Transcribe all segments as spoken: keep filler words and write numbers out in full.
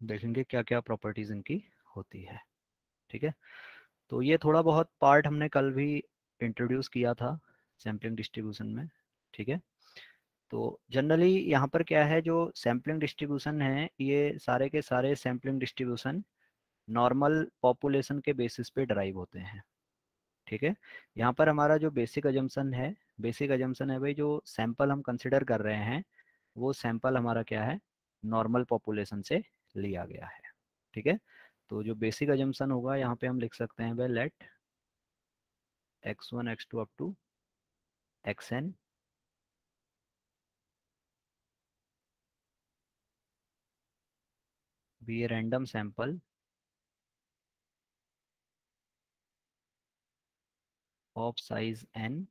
देखेंगे क्या क्या प्रॉपर्टीज इनकी होती है। ठीक है, तो ये थोड़ा बहुत पार्ट हमने कल भी इंट्रोड्यूस किया था सैम्पलिंग डिस्ट्रीब्यूशन में। ठीक है, तो जनरली यहाँ पर क्या है, जो सैम्पलिंग डिस्ट्रीब्यूशन है ये सारे के सारे सैम्पलिंग डिस्ट्रीब्यूशन नॉर्मल पॉपुलेशन के बेसिस पे ड्राइव होते हैं। ठीक है, यहाँ पर हमारा जो बेसिक अजम्पशन है, बेसिक अजम्पशन है भाई, जो सैंपल हम कंसिडर कर रहे हैं वो सैंपल हमारा क्या है, नॉर्मल पॉपुलेशन से लिया गया है। ठीक है, तो जो बेसिक अजम्पशन होगा यहाँ पे हम लिख सकते हैं भाई, let X one X two up to X N be a random sample of size N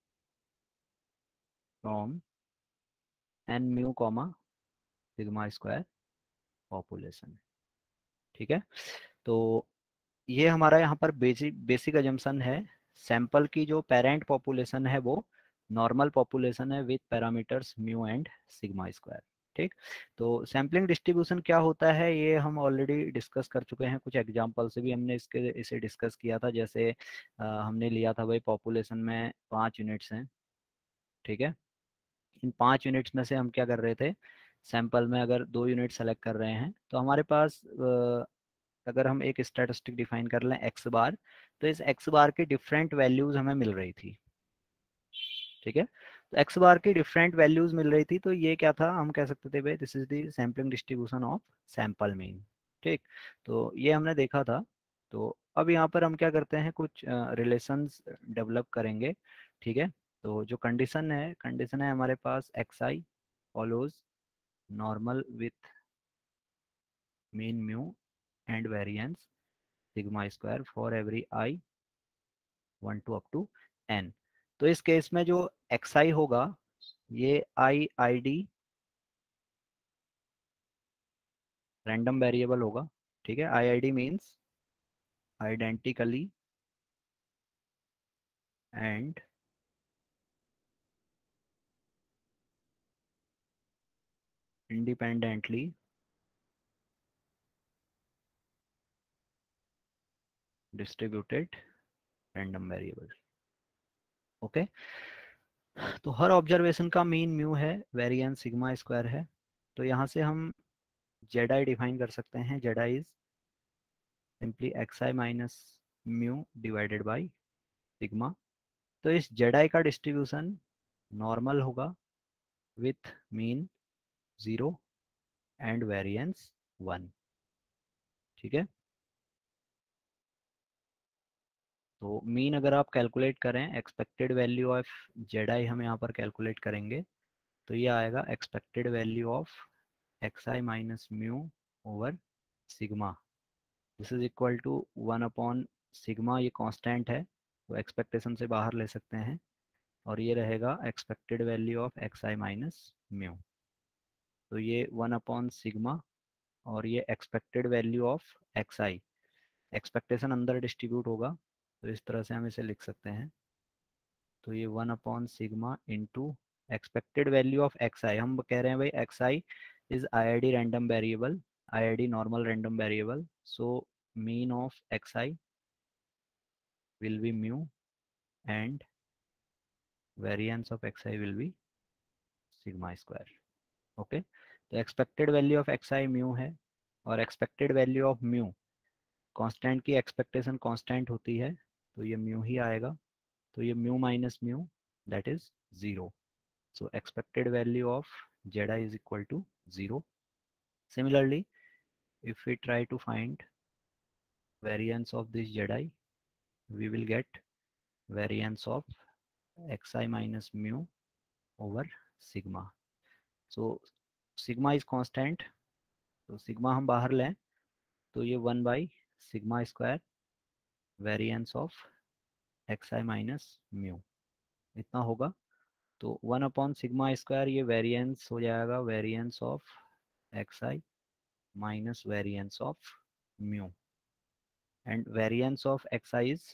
from N mu comma sigma square population. ठीक है, तो ये हमारा यहाँ पर बेसिक बेसिक अजम्पशन है, सैंपल की जो पेरेंट पॉपुलेशन है वो नॉर्मल पॉपुलेशन है with parameters mu and sigma square. ठीक, तो सैम्पलिंग डिस्ट्रीब्यूशन क्या होता है ये हम ऑलरेडी डिस्कस कर चुके हैं, कुछ एग्जांपल से भी हमने इसके इसे डिस्कस किया था। जैसे अ, हमने लिया था भाई, पॉपुलेशन में पाँच यूनिट्स हैं। ठीक है, इन पाँच यूनिट्स में से हम क्या कर रहे थे, सैंपल में अगर दो यूनिट सेलेक्ट कर रहे हैं तो हमारे पास अ, अगर हम एक स्टैटिस्टिक डिफाइन कर लें एक्स बार, तो इस एक्स बार की डिफरेंट वैल्यूज हमें मिल रही थी। ठीक है, तो एक्स बार की डिफरेंट वैल्यूज मिल रही थी, तो ये क्या था, हम कह सकते थे भाई this is the sampling distribution of sample mean. ठीक, तो ये हमने देखा था। तो अब यहाँ पर हम क्या करते हैं, कुछ रिलेशंस डेवलप करेंगे। ठीक है, तो जो कंडीशन है, कंडीशन है हमारे पास X I follows normal with mean mu and variance sigma square for every I one two up to N. तो इस केस में जो एक्स आई होगा, ये I I D random variable होगा। ठीक है, I I D means identically and independently distributed random variable. Okay, तो हर ऑब्जर्वेशन का मीन म्यू है, वेरिएंस सिग्मा स्क्वायर है। तो यहाँ से हम जेड आई डिफाइन कर सकते हैं, Z I is simply X I minus mu divided by sigma. तो इस जेड आई का डिस्ट्रीब्यूशन नॉर्मल होगा with mean zero and variance one. ठीक है, तो मीन अगर आप कैलकुलेट करें, expected value of Z I हम यहाँ पर कैलकुलेट करेंगे, तो ये आएगा expected value of X I minus mu over sigma, this is equal to one upon sigma, ये कांस्टेंट है तो एक्सपेक्टेशन से बाहर ले सकते हैं, और ये रहेगा expected value of X I minus mu. तो ये वन अपॉन सिग्मा और ये expected value of X I, expectation अंदर डिस्ट्रीब्यूट होगा, तो इस तरह से हम इसे लिख सकते हैं। तो ये one upon sigma into expected value of X I, हम कह रहे हैं भाई X I is I I D random variable, I I D normal random variable, so mean of X I will be mu and variance of xi will be sigma square. Okay, तो expected value of X I mu है, और expected value of mu, constant की expectation constant होती है, तो ये mu ही आएगा। तो ये mu minus mu that is zero, so expected value of Z I is equal to zero. Similarly, if we try to find variance of this Jedi, we will get variance of xi minus mu over sigma. So sigma is constant, तो sigma हम बाहर लें तो ये one by sigma square variance of X I minus mu इतना होगा। तो one upon sigma square, ये वेरिएंस हो जाएगा variance of X I minus variance of mu, and variance of X I is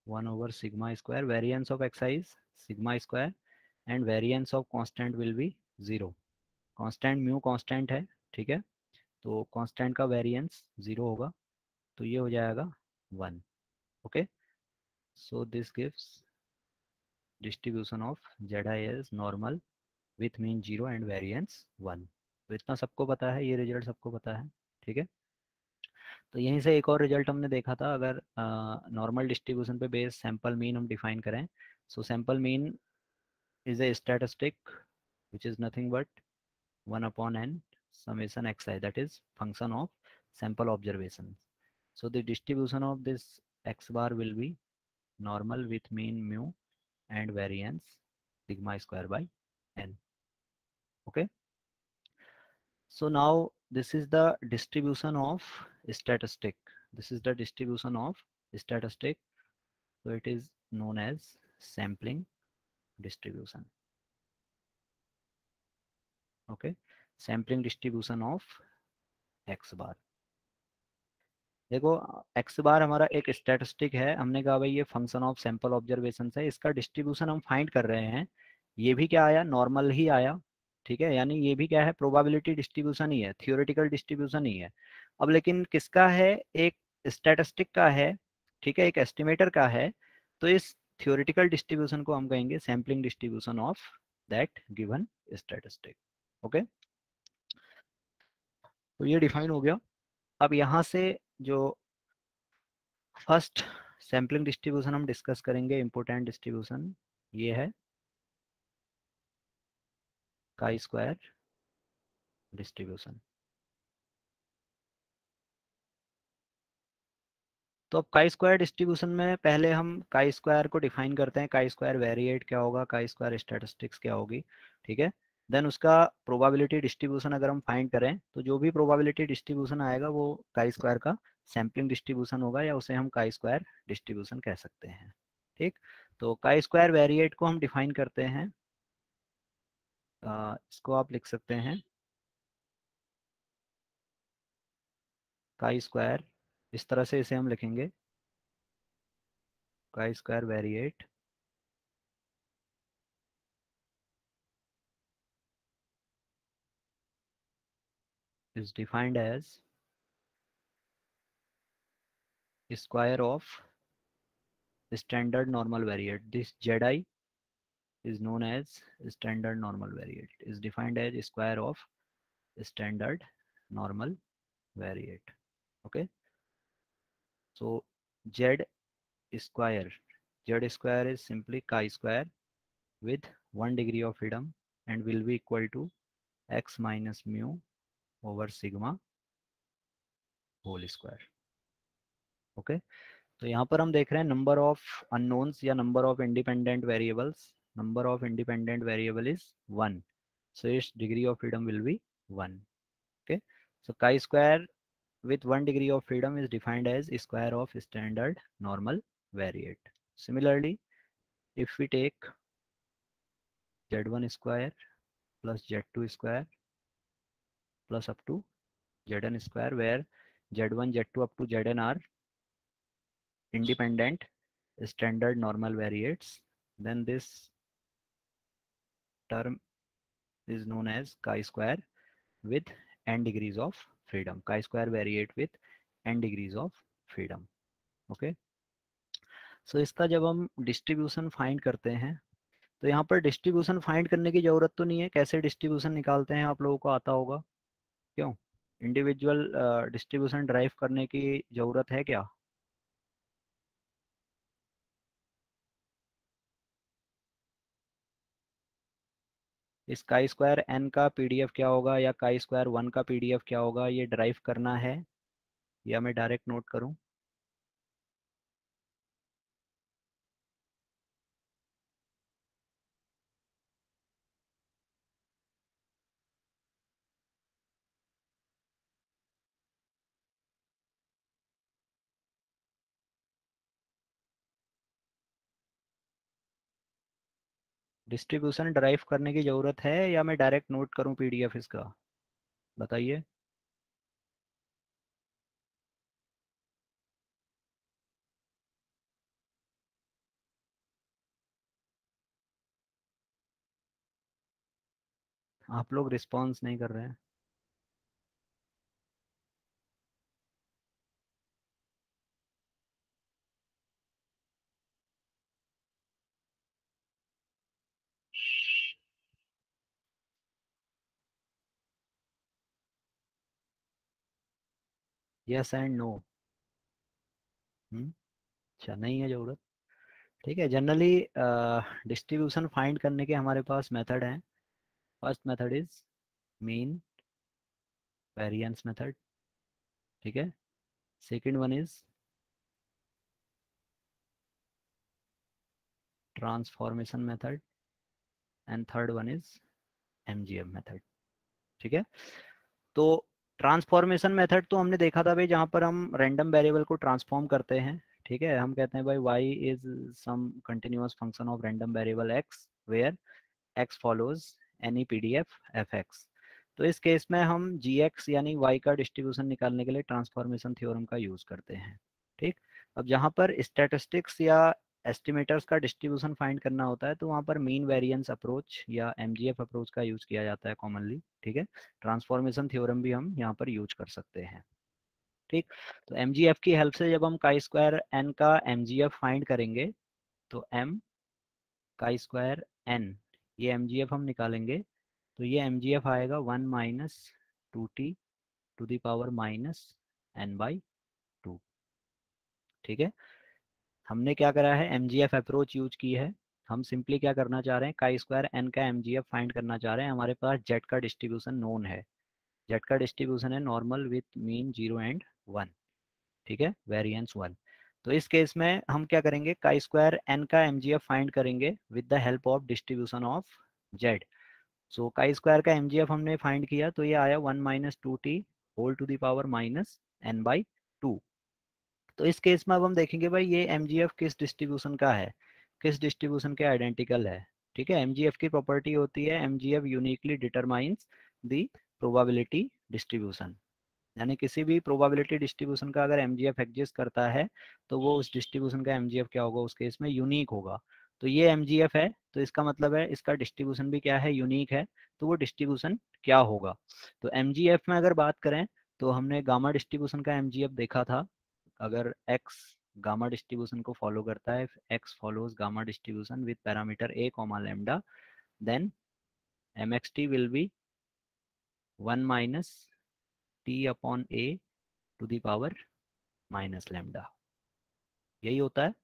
one over sigma square, variance of X I is sigma square and variance of constant will be zero. Constant mu constant है, ठीक है, तो constant का variance zero होगा, तो ये हो जाएगा one. Okay, so this gives distribution of Z I as normal with mean zero and variance one. तो इतना सबको पता है, ये रिजल्ट सबको पता है, ठीक है। तो यहीं से एक और रिजल्ट हमने देखा था, अगर नॉर्मल डिस्ट्रीब्यूशन पे बेस सैंपल मीन हम डिफाइन करें, so sample mean is a statistic which is nothing but one upon N summation xi, that is function of sample observation. So the distribution of this x bar will be normal with mean mu and variance sigma square by n. Okay, so now this is the distribution of statistic. This is the distribution of statistic, so it is known as sampling distribution. Okay, sampling distribution of x bar. देखो, X bar हमारा एक statistic है, हमने कहा भाई ये function of sample observation है, इसका डिस्ट्रीब्यूशन हम फाइंड कर रहे हैं। ये भी क्या आया, नॉर्मल ही आया, ठीक है, यानी ये भी क्या है, प्रोबेबिलिटी डिस्ट्रीब्यूशन ही है, थियोरेटिकल डिस्ट्रीब्यूशन ही है। अब लेकिन किसका है, एक स्टैटिस्टिक का है, ठीक है, एक एस्टिमेटर का है, तो इस थियोरेटिकल डिस्ट्रीब्यूशन को हम कहेंगे sampling distribution of that given statistic. Okay, तो ये डिफाइन हो गया। अब यहाँ से जो फर्स्ट सैम्पलिंग डिस्ट्रीब्यूशन हम डिस्कस करेंगे, इम्पोर्टेंट डिस्ट्रीब्यूशन, ये है काई स्क्वायर डिस्ट्रीब्यूशन। तो अब काई स्क्वायर डिस्ट्रीब्यूशन में पहले हम काई स्क्वायर को डिफाइन करते हैं, काई स्क्वायर वेरिएट क्या होगा, काई स्क्वायर स्टैटिस्टिक्स क्या होगी, ठीक है। देन उसका प्रोबेबिलिटी डिस्ट्रीब्यूशन अगर हम फाइंड करें, तो जो भी प्रोबेबिलिटी डिस्ट्रीब्यूशन आएगा वो काई स्क्वायर का सैम्पलिंग डिस्ट्रीब्यूशन होगा, या उसे हम काई स्क्वायर डिस्ट्रीब्यूशन कह सकते हैं, ठीक। तो काई स्क्वायर वेरिएट को हम डिफाइन करते हैं, अ, इसको आप लिख सकते हैं काई स्क्वायर, इस तरह से इसे हम लिखेंगे, chi square variate is defined as square of standard normal variate. This Z I is known as standard normal variate, is defined as square of standard normal variate. Okay, so Z square, Z square is simply chi square with one degree of freedom and will be equal to x minus mu over sigma whole square. Okay, तो यहाँ पर हम देख रहे हैं number of unknowns या number of independent variables, number of independent variable is one, so its degree of freedom will be one. Okay, so chi square with one degree of freedom is defined as square of standard normal variate. Similarly, if we take z one square plus z two square plus up to zn square, where z one z two up to zn are independent standard normal variates, then this term is known as chi square with n degrees of freedom, chi square variate with n degrees of freedom. Okay, so so इसका जब हम distribution find करते हैं, तो यहाँ पर distribution find करने की जरूरत तो नहीं है, कैसे डिस्ट्रीब्यूशन निकालते हैं आप लोगों को आता होगा, क्यों, इंडिविजुअल डिस्ट्रीब्यूशन ड्राइव करने की जरूरत है क्या। इस काई स्क्वायर एन का पीडीएफ क्या होगा या काई स्क्वायर वन का पीडीएफ क्या होगा, ये ड्राइव करना है या मैं डायरेक्ट नोट करूं। डिस्ट्रीब्यूशन ड्राइव करने की जरूरत है या मैं डायरेक्ट नोट करूं पीडीएफ इसका, बताइए। आप लोग रिस्पॉन्स नहीं कर रहे हैं। Yes and no. हम्म, अच्छा नहीं है जरूरत। ठीक है, जनरली डिस्ट्रीब्यूशन फाइंड करने के हमारे पास मेथड हैं। First method is mean variance method. ठीक है, second one is transformation method and third one is MGM method. ठीक है, तो ट्रांसफॉर्मेशन मेथड तो हमने देखा था भाई, जहाँ पर हम रैंडम वेरिएबल को ट्रांसफॉर्म करते हैं। ठीक है, हम कहते हैं भाई Y is some continuous function of random variable X where X follows any P D F F X. तो इस केस में हम जी एक्स यानी वाई का डिस्ट्रीब्यूशन निकालने के लिए ट्रांसफॉर्मेशन थ्योरम का यूज करते हैं। ठीक, अब जहाँ पर स्टैटिस्टिक्स या एस्टिमेटर्स का डिस्ट्रीब्यूशन फाइंड करना होता है तो वहाँ पर मीन वेरिएंस अप्रोच या एमजीएफ अप्रोच का यूज किया जाता है कॉमनली। ठीक है, ट्रांसफॉर्मेशन थ्योरम भी हम यहाँ पर यूज कर सकते हैं। ठीक, तो एमजीएफ की हेल्प से जब हम काई स्क्वायर एन का एमजीएफ फाइंड करेंगे तो एम काई स्क्वायर एन, ये एमजीएफ हम निकालेंगे तो ये एमजीएफ आएगा one minus two T to the power minus N by two. ठीक है, हमने क्या करा है, एमजीएफ अप्रोच यूज की है। हम सिंपली क्या करना चाह रहे हैं, काई स्क्वायर एन का एमजीएफ फाइंड करना चाह रहे हैं। हमारे पास जेड का डिस्ट्रीब्यूशन नोन है। जेड का डिस्ट्रीब्यूशन है normal with mean zero and one. ठीक है, वेरिएंस वन। तो इस केस में हम क्या करेंगे, काई स्क्वायर एन का एमजीएफ फाइंड करेंगे with the help of distribution of Z. So chi square का एमजीएफ हमने फाइंड किया तो ये आया one minus two T whole to the power minus N by two. तो इस केस में अब हम देखेंगे भाई ये एमजीएफ किस डिस्ट्रीब्यूशन का है, किस डिस्ट्रीब्यूशन के आइडेंटिकल है। ठीक है, एमजीएफ की प्रॉपर्टी होती है MGF uniquely determines the probability distribution. यानी किसी भी प्रोबेबिलिटी डिस्ट्रीब्यूशन का अगर एमजीएफ एग्जिस्ट करता है तो वो उस डिस्ट्रीब्यूशन का एमजीएफ क्या होगा, उस केस में यूनिक होगा। तो ये एमजीएफ है तो इसका मतलब है इसका डिस्ट्रीब्यूशन भी क्या है, यूनिक है। तो वो डिस्ट्रीब्यूशन क्या होगा, तो एमजीएफ में अगर बात करें तो हमने गामा डिस्ट्रीब्यूशन का एमजीएफ देखा था। अगर x गामा डिस्ट्रीब्यूशन को फॉलो करता है, x follows gamma distribution with parameter a comma lambda, then mxt will be one minus T upon a to the power minus lambda. यही होता है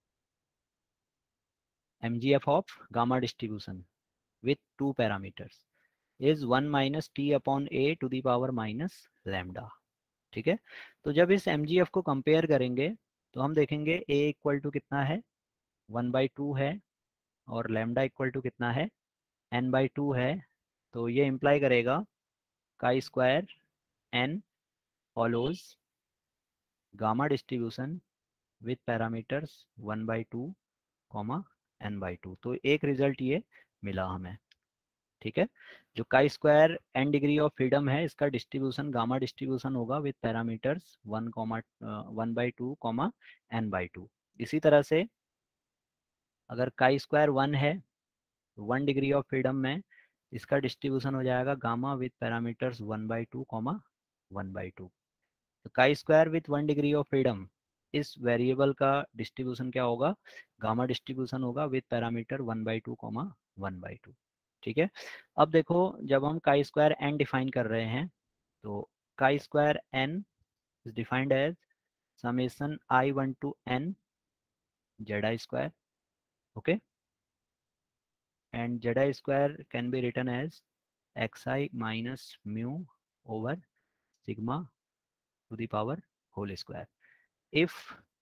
mgf of gamma distribution with two parameters is one minus T upon a to the power minus lambda. ठीक है, तो जब इस mgf को compare करेंगे तो हम देखेंगे a इक्वल टू कितना है, वन बाई टू है, और लैम्डा इक्वल टू कितना है, एन बाई टू है। तो ये इम्प्लाई करेगा chi square N follows gamma distribution with parameters one by two comma N by two. तो एक रिजल्ट ये मिला हमें। ठीक है, जो chi square N degree of freedom है इसका डिस्ट्रीब्यूशन गामा डिस्ट्रीब्यूशन होगा with parameters one comma one by two comma N by two. इसी तरह से अगर काई स्क्वायर वन है, वन डिग्री ऑफ फ्रीडम में इसका डिस्ट्रीब्यूशन हो जाएगा gamma with parameters one by two comma one by two. तो chi square with one degree of freedom, इस वेरिएबल का डिस्ट्रीब्यूशन क्या होगा, गामा डिस्ट्रीब्यूशन होगा with parameter one by two comma one by two. ठीक है, अब देखो जब हम काई स्क्वायर एन डिफाइन कर रहे हैं तो chi square N is defined as summation I one to N Z I square. Okay, and zi square can be written as xi minus mu over sigma to the power whole square. If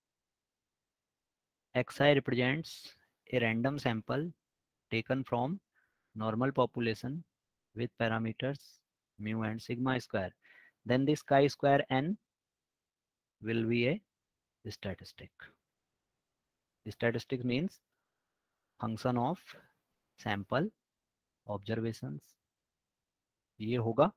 xi represents a random sample taken from normal population with parameters mu and sigma square, then this chi square n will be a statistic. Statistic means function of sample observations, ये होगा।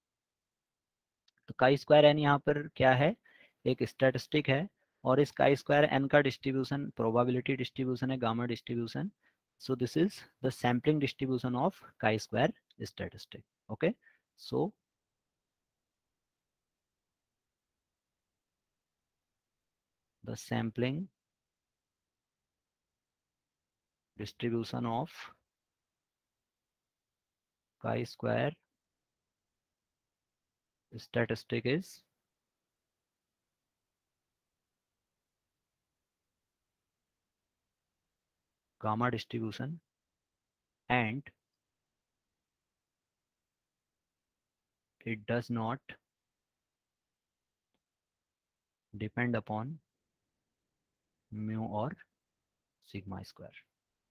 तो chi square N यहाँ पर क्या है, एक statistic है, और इस काई स्क्वायर एन का डिस्ट्रीब्यूशन प्रोबेबिलिटी डिस्ट्रीब्यूशन है, gamma distribution. So this is the sampling distribution of chi square statistic. Okay, so the sampling distribution of chi-square statistic is gamma distribution, and it does not depend upon mu और sigma square.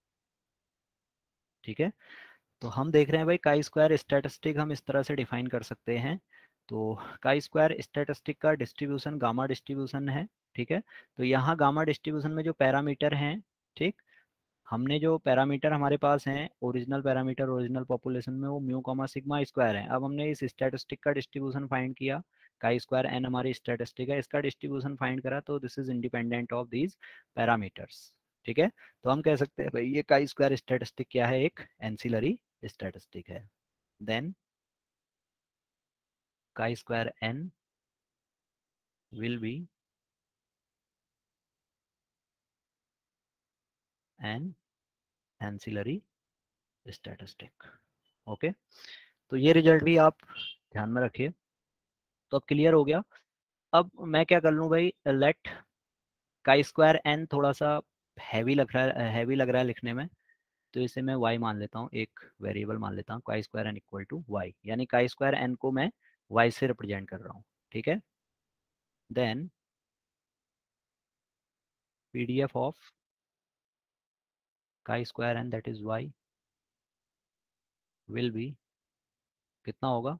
ठीक है, तो हम देख रहे हैं भाई काई स्क्वायर स्टैटिस्टिक हम इस तरह से डिफाइन कर सकते हैं. तो काई स्क्वायर स्टैटिस्टिक का डिस्ट्रीब्यूशन गामा डिस्ट्रीब्यूशन है. ठीक है, तो यहाँ गामा डिस्ट्रीब्यूशन में जो पैरामीटर हैं, ठीक, हमने जो पैरामीटर हमारे पास हैं ओरिजिनल पैरामीटर ओरिजिनल पॉपुलेशन में वो म्यू कॉमा सिग्मा स्क्वायर है. अब हमने इस स्टैटिस्टिक का डिस्ट्रीब्यूशन फाइंड किया, काई स्क्वायर एन हमारी स्टैटिस्टिक है, इसका डिस्ट्रीब्यूशन फाइंड करा, तो this is independent of these parameters. ठीक है, तो हम कह सकते हैं भाई ये काई स्क्वायर स्टैटिस्टिक क्या है, एक एंसिलरी स्टैटिस्टिक है. Then chi square n will be an ancillary statistic. Okay, तो ये रिजल्ट भी आप ध्यान में रखिए. तो अब क्लियर हो गया. अब मैं क्या कर लूँ भाई, लेट chi स्क्वायर n थोड़ा सा हैवी लग रहा है हैवी लग रहा है लिखने में, तो इसे मैं y मान लेता हूँ, एक वेरिएबल मान लेता हूँ chi square n equal to Y, यानी chi स्क्वायर n को मैं y से रिप्रेजेंट कर रहा हूँ. ठीक है, then pdf of chi square n that is y will be कितना होगा,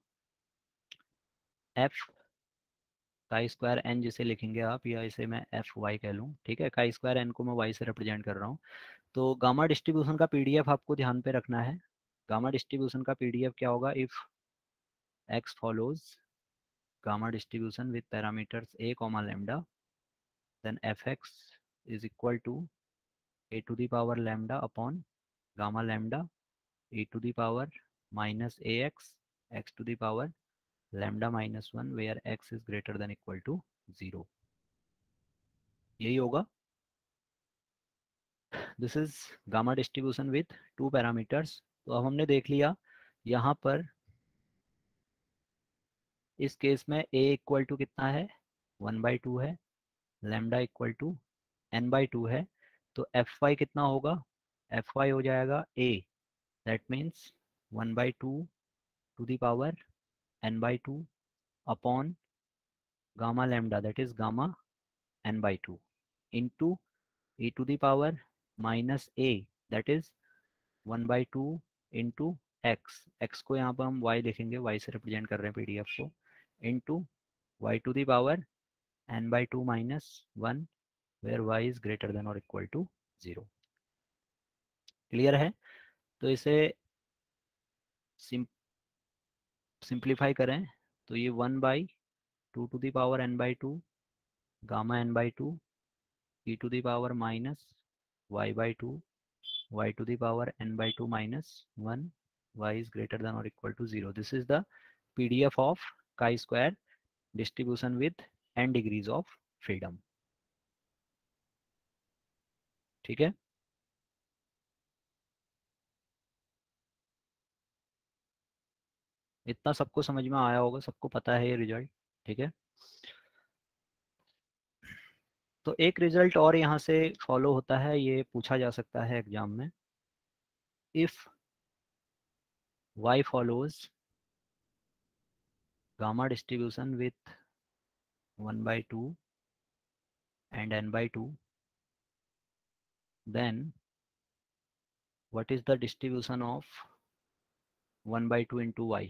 f काई स्क्वायर एन जिसे लिखेंगे आप, या इसे मैं एफ वाई कह लूँ. ठीक है, काई स्क्वायर एन को मैं वाई से रिप्रेजेंट कर रहा हूँ. तो गामा डिस्ट्रीब्यूशन का पीडीएफ आपको ध्यान पे रखना है. गामा डिस्ट्रीब्यूशन का पीडीएफ क्या होगा, if x follows gamma distribution with parameters A comma lambda, then F x is equal to A to the power lambda upon gamma lambda e to the power minus ax x to the power lambda minus one where x is greater than equal to zero. यही होगा. This is gamma distribution with two parameters. तो अब हमने देख लिया यहाँ पर इस केस में a इक्वल टू कितना है, वन बाई टू है, lambda equal to n by two है. तो एफ वाई कितना होगा, एफ वाई हो जाएगा a, that means one by two to the power n by two upon gamma lambda that is gamma n by two into e to the power minus a that is one by two into x, x को यहाँ पर हम y लिखेंगे, y से represent कर रहे हैं PDF को, into y to the power n by two minus one where y is greater than और इक्वल टू जीरो. क्लियर है, तो इसे सिंप्लीफाई करें तो ये one by two to the power n by two gamma n by two e to the power minus y by two y to the power n by two minus one, y is greater than or equal to zero. This is the P D F of chi-square distribution with n degrees of freedom. ठीक है, इतना सबको समझ में आया होगा, सबको पता है ये रिजल्ट. ठीक है, तो एक रिजल्ट और यहाँ से फॉलो होता है, ये पूछा जा सकता है एग्जाम में. If y follows gamma distribution with one by two and n by two, then what is the distribution of one by two into y.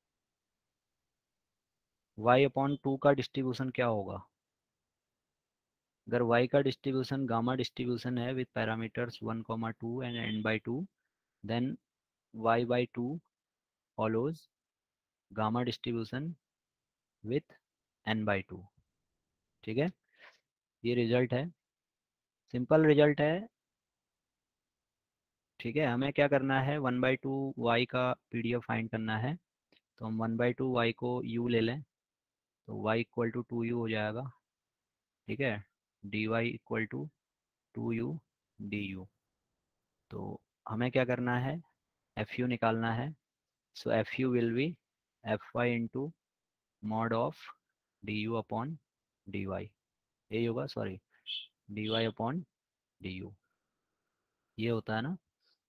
y upon two का डिस्ट्रीब्यूशन क्या होगा, अगर y का डिस्ट्रीब्यूशन गामा डिस्ट्रीब्यूशन है with parameters one comma two and n by two, then y by two follows gamma distribution with n by two. ठीक है, ये result है, सिंपल रिजल्ट है. ठीक है, हमें क्या करना है, वन बाई टू वाई का पी डी एफ फाइंड करना है। तो हम वन बाई टू वाई को यू ले लें, तो y equal to two u हो जाएगा। ठीक है, d y equal to two u d u. तो हमें क्या करना है, एफ यू निकालना है। So f u will be f y into mod of d u upon d y, यही होगा, sorry, D y upon d u, ये होता है ना,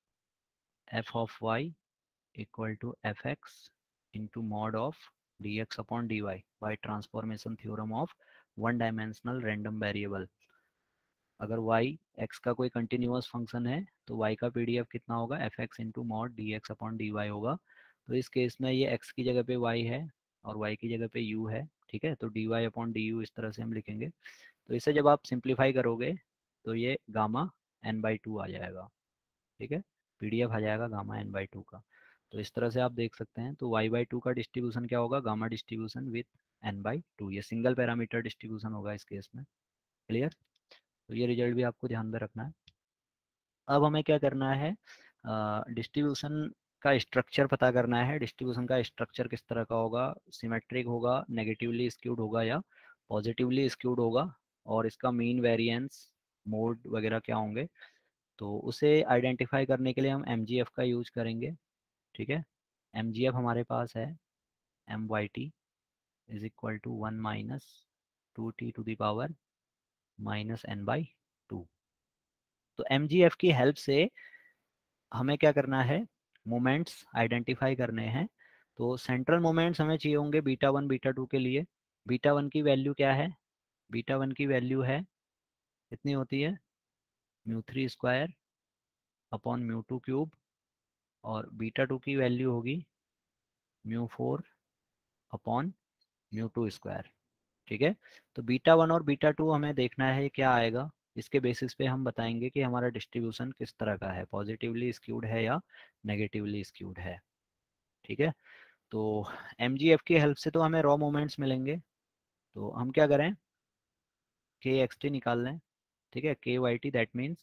f of y equal to f x into mod of d x upon d y by transformation theorem of one dimensional random variable. अगर y x का कोई continuous function है तो y का पीडीएफ कितना होगा, f x into mod d x upon d y होगा। तो इस केस में ये x की जगह पे y है और y की जगह पे u है। ठीक है, तो d y upon d u इस तरह से हम लिखेंगे। तो इसे जब आप सिंप्लीफाई करोगे तो ये गामा एन बाई टू आ जाएगा। ठीक है, पीडीएफ आ जाएगा गामा एन बाई टू का। तो इस तरह से आप देख सकते हैं। तो वाई बाई टू का डिस्ट्रीब्यूशन क्या होगा, gamma distribution with n by two, ये सिंगल पैरामीटर डिस्ट्रीब्यूशन होगा इस केस में। क्लियर, तो ये रिजल्ट भी आपको ध्यान में रखना है। अब हमें क्या करना है, डिस्ट्रीब्यूशन का स्ट्रक्चर पता करना है। डिस्ट्रीब्यूशन का स्ट्रक्चर किस तरह का होगा, सिमेट्रिक होगा, नेगेटिवली स्क्यूड होगा या पॉजिटिवली स्क्यूड होगा, और इसका मीन वेरिएंस मोड वगैरह क्या होंगे। तो उसे आइडेंटिफाई करने के लिए हम एम जी एफ का यूज करेंगे। ठीक है, एम जी एफ हमारे पास है M y t is equal to one minus two T to the power minus N by two. तो एम जी एफ की हेल्प से हमें क्या करना है, मोमेंट्स आइडेंटिफाई करने हैं। तो सेंट्रल मोमेंट्स हमें चाहिए होंगे बीटा वन बीटा टू के लिए। बीटा वन की वैल्यू क्या है, बीटा वन की वैल्यू है, कितनी होती है, mu three square upon mu two cube, और बीटा टू की वैल्यू होगी mu four upon mu two square. ठीक है, तो बीटा वन और बीटा टू हमें देखना है क्या आएगा। इसके बेसिस पे हम बताएंगे कि हमारा डिस्ट्रीब्यूशन किस तरह का है, पॉजिटिवली स्क्यूड है या नेगेटिवली स्क्यूड है। ठीक है, तो एम जी एफ की हेल्प से तो हमें रॉ मोमेंट्स मिलेंगे। तो हम क्या करें, के एक्स टी निकाल लें। ठीक है, K y t that means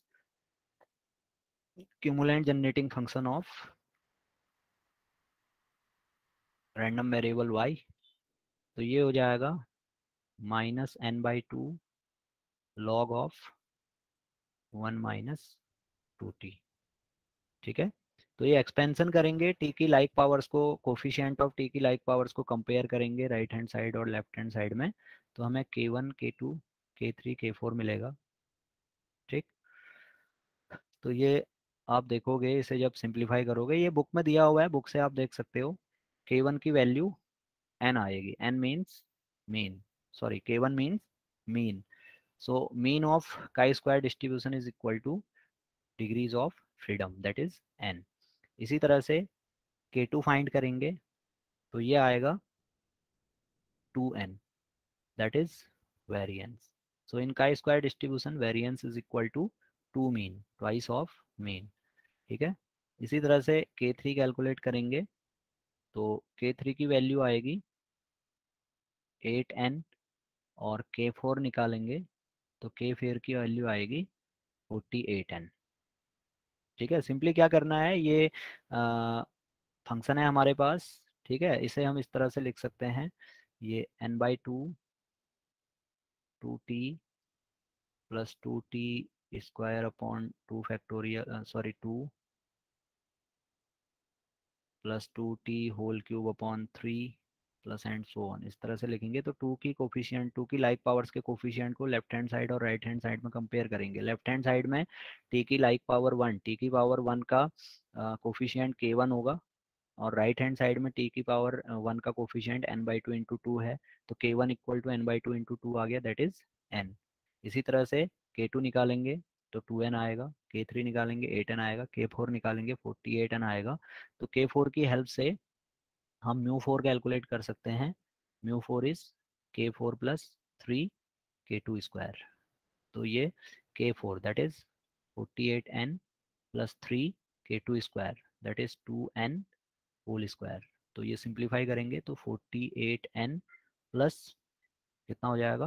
cumulant generating function of random variable y. तो ये हो जाएगा minus N by two log of one minus two t. ठीक है, तो ये एक्सपेंशन करेंगे टी की लाइक पावर्स को, कोफिशिएंट ऑफ टी की लाइक पावर्स को कंपेयर करेंगे राइट हैंड साइड और लेफ्ट हैंड साइड में। तो हमें के one K two K three के फोर मिलेगा। ठीक, तो ये आप देखोगे, इसे जब सिंप्लीफाई करोगे, ये बुक में दिया हुआ है, बुक से आप देख सकते हो। के वन की वैल्यू एन आएगी, n means mean, sorry K one means mean. So mean of chi square distribution is equal to degrees of freedom that is n. इसी तरह से के टू फाइंड करेंगे तो ये आएगा two n that is variance. So in chi square distribution variance is equal to two mean, twice of mean. ठीक है, इसी तरह से के थ्री कैलकुलेट करेंगे तो के थ्री की वैल्यू आएगी एट एन, और के फोर निकालेंगे तो के फोर की वैल्यू आएगी फोर्टी एट एन। ठीक है, सिंपली क्या करना है, ये फंक्शन है हमारे पास। ठीक है, इसे हम इस तरह से लिख सकते हैं, ये n by two two t plus two t square upon two factorial, sorry two plus two T whole cube upon three plus and so on, इस तरह से लिखेंगे। तो टू की कोफिशिएंट, टू की लाइक पावर्स के कोफिशिएंट को left hand side और राइट हैंड साइड में कंपेयर करेंगे। लेफ्ट हैंड साइड में टी की लाइक पावर वन, टी की पावर वन का कोफिशिएंट के वन होगा, और राइट हैंड साइड में टी की पावर वन का coefficient n by two into two है। तो K one equal to n by two into two आ गया, दैट इज एन। इसी तरह से के टू निकालेंगे तो टू एन आएगा, के थ्री निकालेंगे एट एन आएगा, के फोर निकालेंगे फोर्टी एट एन आएगा। तो के फोर की हेल्प से हम म्यू फोर कैलकुलेट कर सकते हैं। Mu four is K four plus three K two square. तो ये K four that is forty eight n plus three K two square that is two n whole square. तो ये simplify करेंगे तो forty eight n plus कितना हो जाएगा,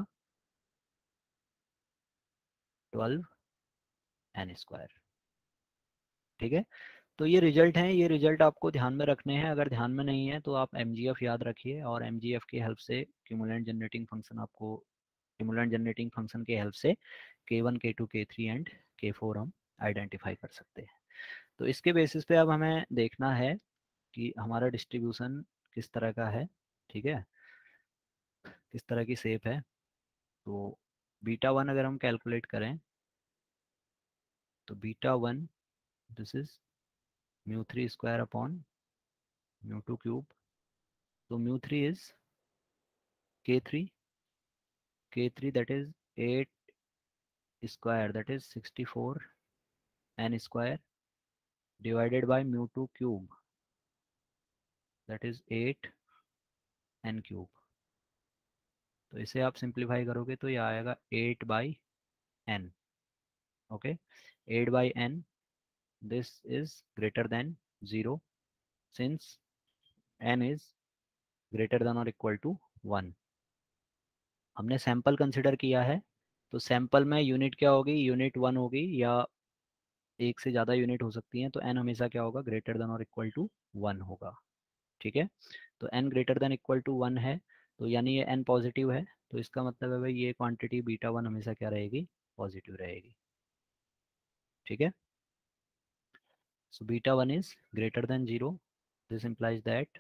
twelve n square. ठीक है, तो ये रिजल्ट हैं, ये रिजल्ट आपको ध्यान में रखने हैं। अगर ध्यान में नहीं है तो आप एम जी एफ याद रखिए, और एम जी एफ की हेल्प से क्यूमुलेंट जनरेटिंग फंक्शन आपको क्यूमुलेंट जनरेटिंग फंक्शन के हेल्प से K one K two K three and K four हम आइडेंटिफाई कर सकते हैं। तो इसके बेसिस पे अब हमें देखना है कि हमारा डिस्ट्रीब्यूशन किस तरह का है, ठीक है, किस तरह की शेप है। तो बीटा वन अगर हम कैलकुलेट करें तो beta one this is mu three square upon mu two cube. तो mu three is K three, K three that is eight square, that is sixty-four n square divided by mu two cube, that is eight n cube। तो इसे आप simplify करोगे तो ये आएगा eight by n. Okay, eight by n, this is greater than zero since n is greater than और equal to one. हमने sample consider किया है, तो सैंपल में यूनिट क्या होगी, यूनिट वन होगी, या एक से ज़्यादा यूनिट हो सकती हैं। तो n हमेशा क्या होगा, ग्रेटर देन और इक्वल टू वन होगा। ठीक है, तो n greater than equal to one है, तो यानी ये n पॉजिटिव है, तो इसका मतलब है भाई ये क्वांटिटी बीटा वन हमेशा क्या रहेगी, पॉजिटिव रहेगी। ठीक है, so beta one is greater than zero, this implies that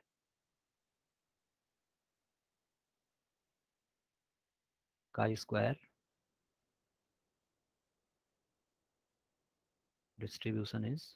chi square distribution is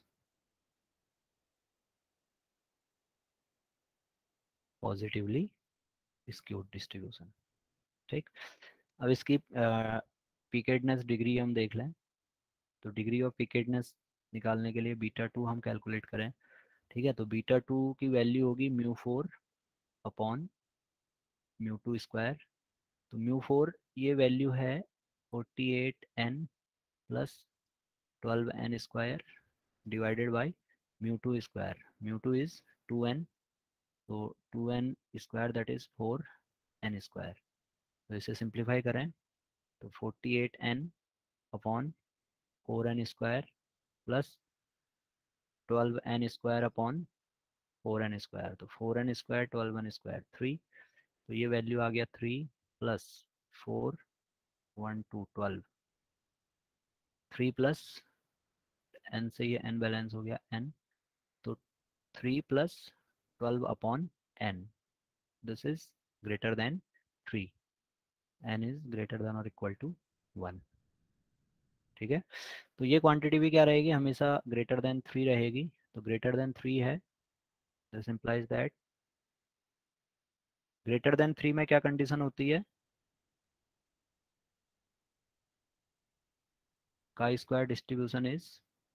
positively skewed distribution. ठीक, अब इसकी पीकेडनेस डिग्री हम देख लें। तो डिग्री ऑफ पीकेडनेस निकालने के लिए बीटा टू हम कैलकुलेट करें। ठीक है, तो बीटा टू की वैल्यू होगी mu four upon mu two square. तो म्यू फोर ये वैल्यू है forty eight n plus twelve n square divided by mu two square. Mu two is two N, तो two n square that is four n square. तो इसे simplify करें तो forty eight n upon four n square plus twelve n square upon four n square. तो four n square twelve n square three, तो ये value आ गया three plus four, one two twelve, three plus n से ये n balance हो गया n, तो three plus twelve upon n, this is greater than three, n is greater than और इक्वल टू वन। ठीक है, तो ये क्वांटिटी भी क्या रहेगी, हमेशा ग्रेटर देन थ्री रहेगी। तो ग्रेटर देन थ्री है, this implies that greater than three में क्या कंडीशन होती है, chi square distribution is